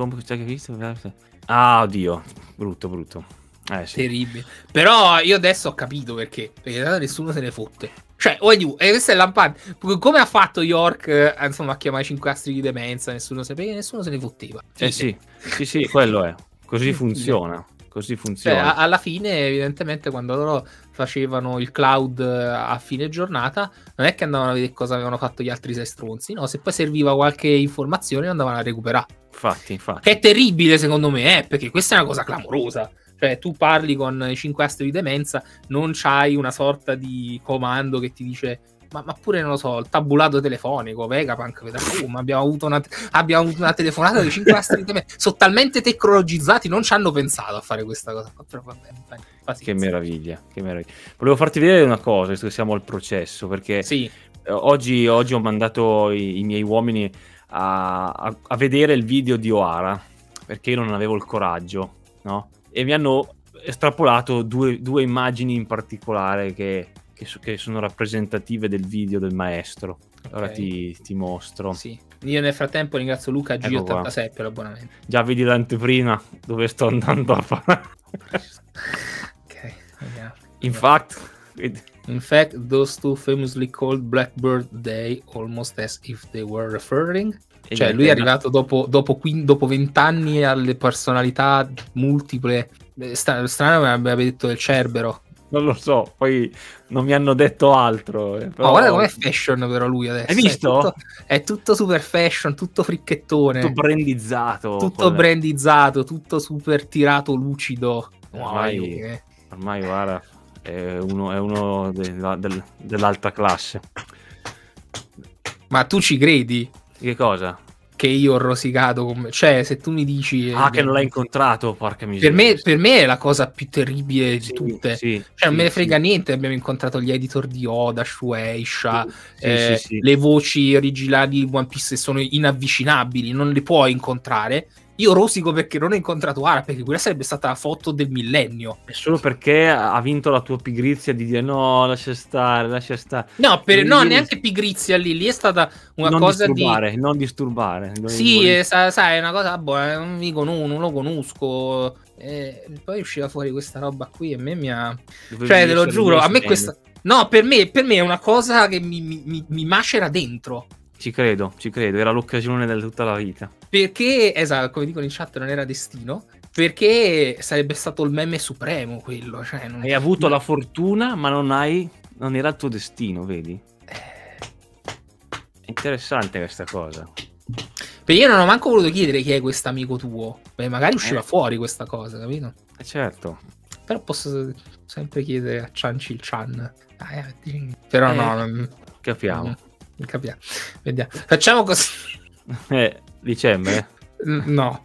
Ah, oddio, brutto. Sì. Terribile. Però io adesso ho capito perché nessuno se ne fotte. Cioè, questo è lampante. Come ha fatto York, insomma, a chiamare 5 astri di demenza, nessuno se ne fotteva. Sì, quello è. Così funziona. Cioè, alla fine, evidentemente, quando loro facevano il cloud a fine giornata, non è che andavano a vedere cosa avevano fatto gli altri 6 stronzi, no? Se poi serviva qualche informazione, andavano a recuperare. Infatti. Che è terribile, secondo me, perché questa è una cosa clamorosa. Cioè, tu parli con i 5 astri di demenza, non c'hai una sorta di comando che ti dice... Ma pure, non lo so, il tabulato telefonico, Vegapunk, ma abbiamo avuto una telefonata di 5 astri di demenza. Sono talmente tecnologizzati, non ci hanno pensato a fare questa cosa. Però vabbè, che meraviglia. Volevo farti vedere una cosa, visto che siamo al processo, perché sì. Oggi ho mandato i miei uomini a vedere il video di Ohara, perché io non avevo il coraggio, no? E mi hanno estrapolato due immagini in particolare che sono rappresentative del video del maestro. Okay. Ora ti mostro. Sì. Io nel frattempo ringrazio Luca G86 per l'abbonamento. Già vedi l'anteprima dove sto andando a fare. Ok, vediamo. In fact, those two famously called Blackbird Day almost as if they were referring. Cioè, lui è arrivato dopo 20 anni alle personalità multiple. Strano che abbia detto del Cerbero. Non lo so, poi non mi hanno detto altro. Però... guarda com'è fashion però lui adesso. Hai visto? È tutto super fashion, tutto fricchettone. Tutto brandizzato. Tutto super tirato lucido. Ormai guarda, è uno dell'alta classe. Ma tu ci credi? Che cosa? Che io ho rosicato cioè, se tu mi dici che non l'hai incontrato, porca miseria. Per me è la cosa più terribile di tutte. Cioè, non me ne frega niente. Abbiamo incontrato gli editor di Oda, Shueisha, le voci originali di One Piece sono inavvicinabili, non le puoi incontrare. Io rosico perché non ho incontrato Ara, perché quella sarebbe stata la foto del millennio. È solo perché ha vinto la tua pigrizia di dire no, lascia stare. No, neanche pigrizia lì è stata una cosa non disturbare. Sì, sai, è una cosa, non lo conosco. Poi usciva fuori questa roba qui e a me mi ha... Cioè, te lo giuro, a me questa... No, per me è una cosa che mi macera dentro. Ci credo, era l'occasione di tutta la vita. Perché, esatto, come dicono in chat, non era destino, perché sarebbe stato il meme supremo quello. Cioè, hai avuto la fortuna, ma non era il tuo destino, vedi? È interessante questa cosa. Perché io non ho manco voluto chiedere chi è questo amico tuo, perché magari usciva fuori questa cosa, capito? Certo. Però posso sempre chiedere a Chancil Chan. Però no. Capiamo. Capiamo. Vediamo. Facciamo così. Dicembre? No.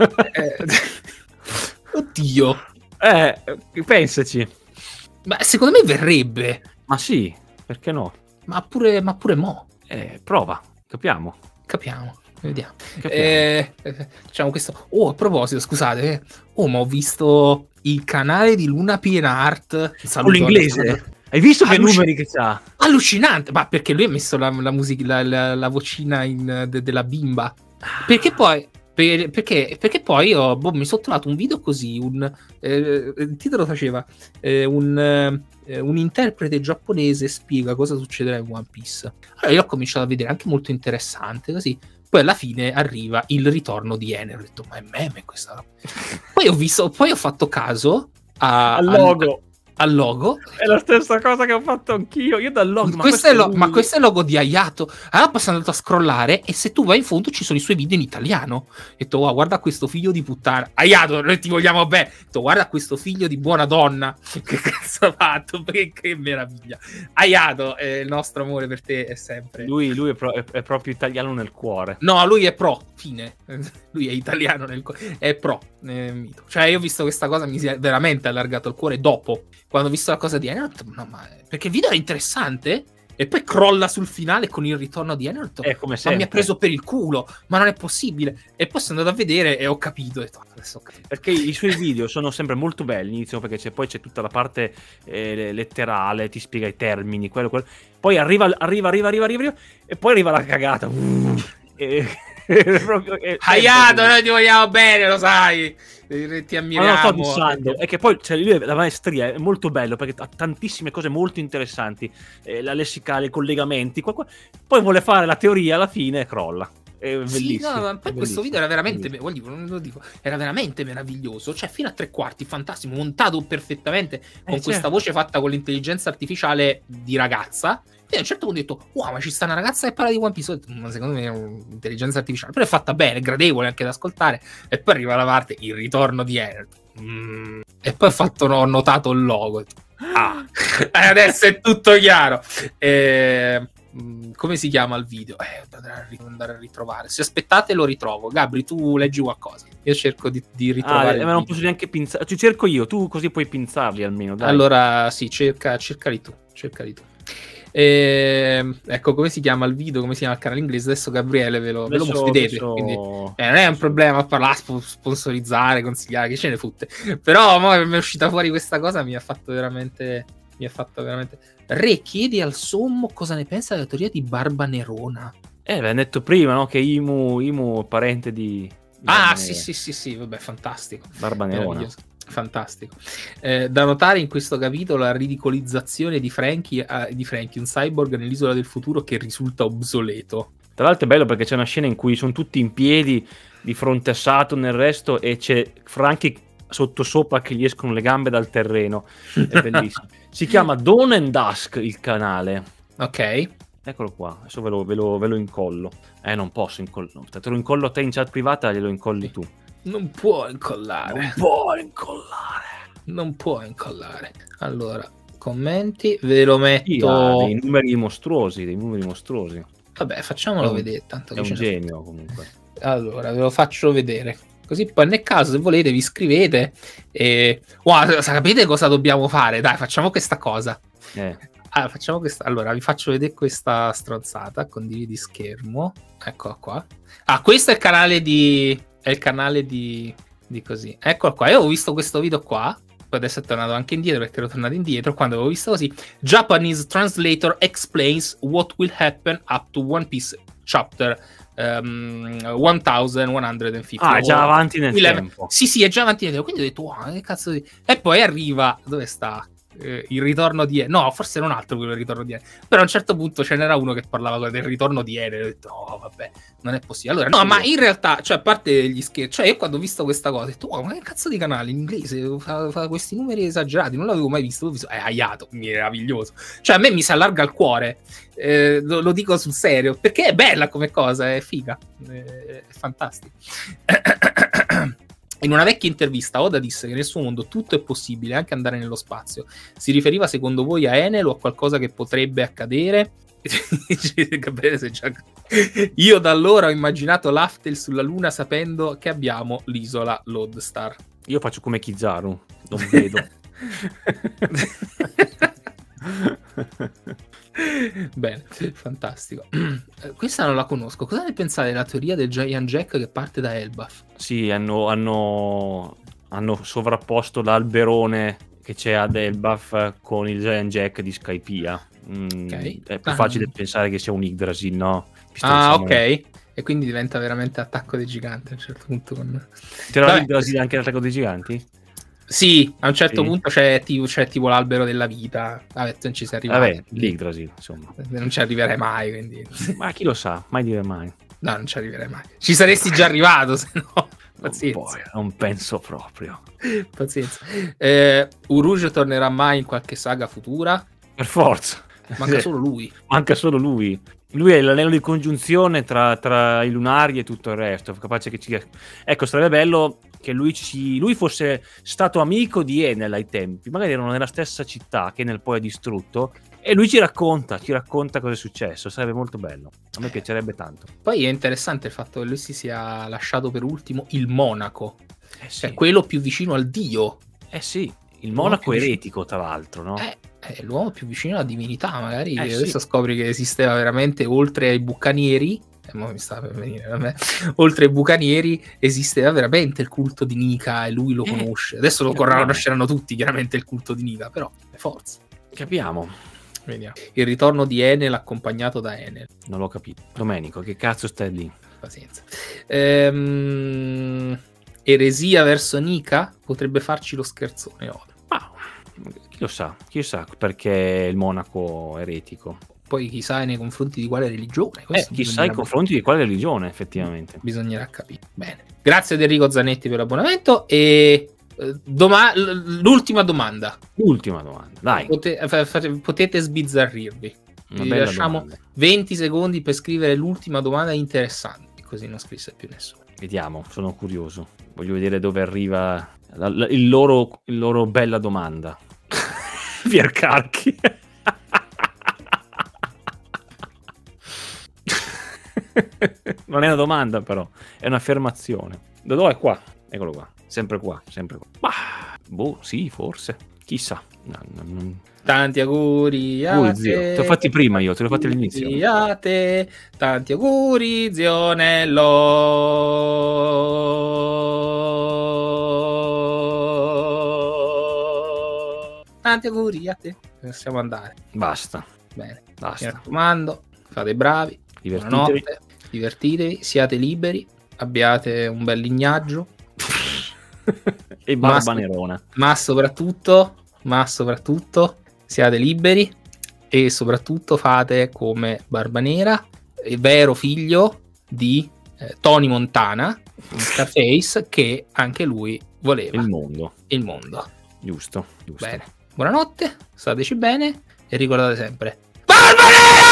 Oddio. Pensaci. Ma secondo me verrebbe. Ma sì, perché no? Ma pure mo. Prova, capiamo. Vediamo. Facciamo questo. A proposito, scusate. Ma ho visto il canale di Luna Pienart. L'inglese. Hai visto che numeri che c'ha? Allucinante, ma perché lui ha messo la musica, la vocina della bimba. Perché poi io mi sono trovato un video così, il titolo faceva un interprete giapponese spiega cosa succederà in One Piece. Allora io ho cominciato a vedere, anche molto interessante, così. Poi alla fine arriva il ritorno di Ener. Ho detto, ma è meme questa roba. Poi ho fatto caso al logo. al logo. È la stessa cosa che ho fatto anch'io. Io dal logo. Questo è il logo di Hayato. Allora poi sono andato a scrollare e se tu vai in fondo ci sono i suoi video in italiano. E ho detto, oh, guarda questo figlio di puttana. Hayato, noi ti vogliamo bene. Ho detto, guarda questo figlio di buona donna. Che cazzo ha fatto? Che meraviglia. Hayato, il nostro amore per te è sempre... Lui è proprio italiano nel cuore. No, lui è pro, fine. Lui è italiano nel cuore. È pro, mito. Cioè io ho visto questa cosa, mi si è veramente allargato il cuore dopo. Quando ho visto la cosa di Enel, no, ma perché il video è interessante e poi crolla sul finale con il ritorno di Enel. Come ma mi ha preso per il culo, ma non è possibile. E poi sono andato a vedere e ho capito. Adesso ho capito. Perché i suoi video sono sempre molto belli all'inizio, perché poi c'è tutta la parte letterale, ti spiega i termini, quello. Poi arriva e poi arriva la cagata. Hayato, noi ti vogliamo bene, lo sai. Ti ammiriamo. Ma non sto dicendo, è che poi lui, la maestria è molto bello perché ha tantissime cose molto interessanti, la lessicale, i collegamenti, poi vuole fare la teoria alla fine e crolla. È bellissimo. Sì, no, poi questo video era veramente, era veramente meraviglioso, cioè fino a 3/4 fantastico, montato perfettamente con questa voce fatta con l'intelligenza artificiale di ragazza. E a un certo punto ho detto, wow, ma ci sta una ragazza che parla di One Piece, ma secondo me è un'intelligenza artificiale, però è fatta bene, è gradevole anche da ascoltare. E poi arriva la parte, il ritorno di Enel. E poi ho notato il logo. Adesso è tutto chiaro. Come si chiama il video? Andare a ritrovare. Se aspettate lo ritrovo. Gabri, tu leggi qualcosa. Io cerco di ritrovare. Ma non posso neanche pinzare. Ci cerco io, tu così puoi pinzarli almeno. Dai. Allora, sì, cercali tu. Ecco, come si chiama il video, come si chiama il canale inglese? Adesso Gabriele ve lo vedete. Quindi, non è un problema parlare, sponsorizzare, consigliare, che ce ne fotte. Però mo mi è uscita fuori questa cosa, mi ha fatto veramente. Re chiede al sommo cosa ne pensa della teoria di Barba Nerona. L'hai detto prima, no? Che Imu è parente di sì, vabbè, fantastico. Barba Nerona. Fantastico. Da notare in questo capitolo la ridicolizzazione di Frankie, un cyborg nell'isola del futuro che risulta obsoleto. Tra l'altro è bello perché c'è una scena in cui sono tutti in piedi di fronte a Saturn e il resto, e c'è Frankie sottosopra che gli escono le gambe dal terreno. È bellissimo. Si chiama Dawn and Dusk il canale. Ok. Eccolo qua, adesso ve lo incollo. Non posso incollare. Te lo incollo a te in chat privata, glielo incolli tu. Non può incollare. Allora, commenti, ve lo metto. Dei numeri mostruosi. Vabbè, facciamolo vedere. Tanto è un genio comunque. Allora, ve lo faccio vedere. Così poi nel caso, se volete, vi iscrivete e... Wow, sapete cosa dobbiamo fare? Dai, facciamo questa cosa. Facciamo questa. Allora, vi faccio vedere questa stronzata. Condividi schermo. Eccola qua. Questo è il canale di... È il canale di così. Eccolo qua. Io ho visto questo video qua. Poi adesso è tornato anche indietro perché ero tornato indietro. Quando avevo visto così, Japanese translator explains what will happen up to One Piece chapter 1150. È già avanti nel tempo. Sì, è già avanti nel tempo. Quindi ho detto, wow, che cazzo di... E poi arriva... Dove sta? Il ritorno di Enel. No, forse non altro quello del ritorno di Enel. Però a un certo punto ce n'era uno che parlava del ritorno di Enel. Ho detto, no, vabbè, non è possibile. Allora, no, ma in realtà, cioè, a parte gli scherzi, cioè, io quando ho visto questa cosa, ho detto, wow, ma che cazzo di canale in inglese fa questi numeri esagerati? Non l'avevo mai visto. È Hayato, meraviglioso. Cioè, a me mi si allarga il cuore. Lo dico sul serio, perché è bella come cosa, è figa, è fantastica. In una vecchia intervista Oda disse che nel suo mondo tutto è possibile, anche andare nello spazio. Si riferiva secondo voi a Enel o a qualcosa che potrebbe accadere? Io da allora ho immaginato l'Aftel sulla Luna sapendo che abbiamo l'isola Lodestar. Io faccio come Kizaru, non vedo. Bene, fantastico. Questa non la conosco. Cosa ne pensate della teoria del Giant Jack che parte da Elbaf? Sì, hanno sovrapposto l'alberone che c'è ad Elbaf con il Giant Jack di Skypiea. Okay. È più facile pensare che sia un Yggdrasil, no? Ok. E quindi diventa veramente attacco dei giganti a un certo punto. C'era l'Yggdrasil anche l'attacco dei giganti? Sì, a un certo punto c'è tipo l'albero della vita. Vabbè, non ci si arriva. Vabbè, l'Yggdrasil, insomma. Non ci arriverei mai, quindi. Ma chi lo sa, mai dire mai. No, non ci arriverei mai. Ci saresti già arrivato, se no. Pazienza. Non penso proprio. Pazienza. Uruge tornerà mai in qualche saga futura? Per forza. Manca solo lui. Manca solo lui. Lui è l'anello di congiunzione tra i lunari e tutto il resto. Capace che ci... Ecco, sarebbe bello che lui fosse stato amico di Enel ai tempi. Magari erano nella stessa città che Enel poi ha distrutto. E lui ci racconta cosa è successo. Sarebbe molto bello. A me piacerebbe tanto. Poi è interessante il fatto che lui si sia lasciato per ultimo il monaco. Sì. Cioè quello più vicino al dio. Sì, il monaco eretico, tra l'altro, no? È l'uomo più vicino alla divinità. Magari sì. adesso scopri che esisteva veramente, oltre ai bucanieri. Mi sta per venire a me. Oltre ai bucanieri esisteva veramente il culto di Nika e lui lo conosce. Adesso lo conosceranno tutti, chiaramente, il culto di Nika, però forza. Capiamo. Vediamo. Il ritorno di Enel accompagnato da Enel. Non l'ho capito. Domenico, che cazzo stai lì? Pazienza. Eresia verso Nika potrebbe farci lo scherzone. Chi lo sa perché il monaco eretico. Poi chissà nei confronti di quale religione. Chissà nei confronti di quale religione, effettivamente. Bisognerà capire. Bene. Grazie ad Enrico Zanetti per l'abbonamento e l'ultima domanda. Dai. Potete sbizzarrirvi. Vi lasciamo domanda. 20 secondi per scrivere l'ultima domanda interessante, così non scrisse più nessuno. Vediamo, sono curioso. Voglio vedere dove arriva il loro bella domanda. Piercarchi. Non è una domanda, però è un'affermazione. Dove è qua? Eccolo qua. Sempre qua. Sì, forse. Chissà. Tanti auguri a te. Zio. Te l'ho fatti prima io, te l'ho fatti all'inizio. A te. Tanti auguri, zionello. Tanti auguri a te. Possiamo andare. Basta. Bene. Basta. Mi raccomando, fate bravi. Divertitevi, siate liberi, abbiate un bel lignaggio. E barba nerona. Ma soprattutto siate liberi e soprattutto fate come Barbanera, vero figlio di Tony Montana, Scarface, che anche lui voleva il mondo. Giusto. Giusto. Bene. Buonanotte, stateci bene e ricordate sempre Barbanera!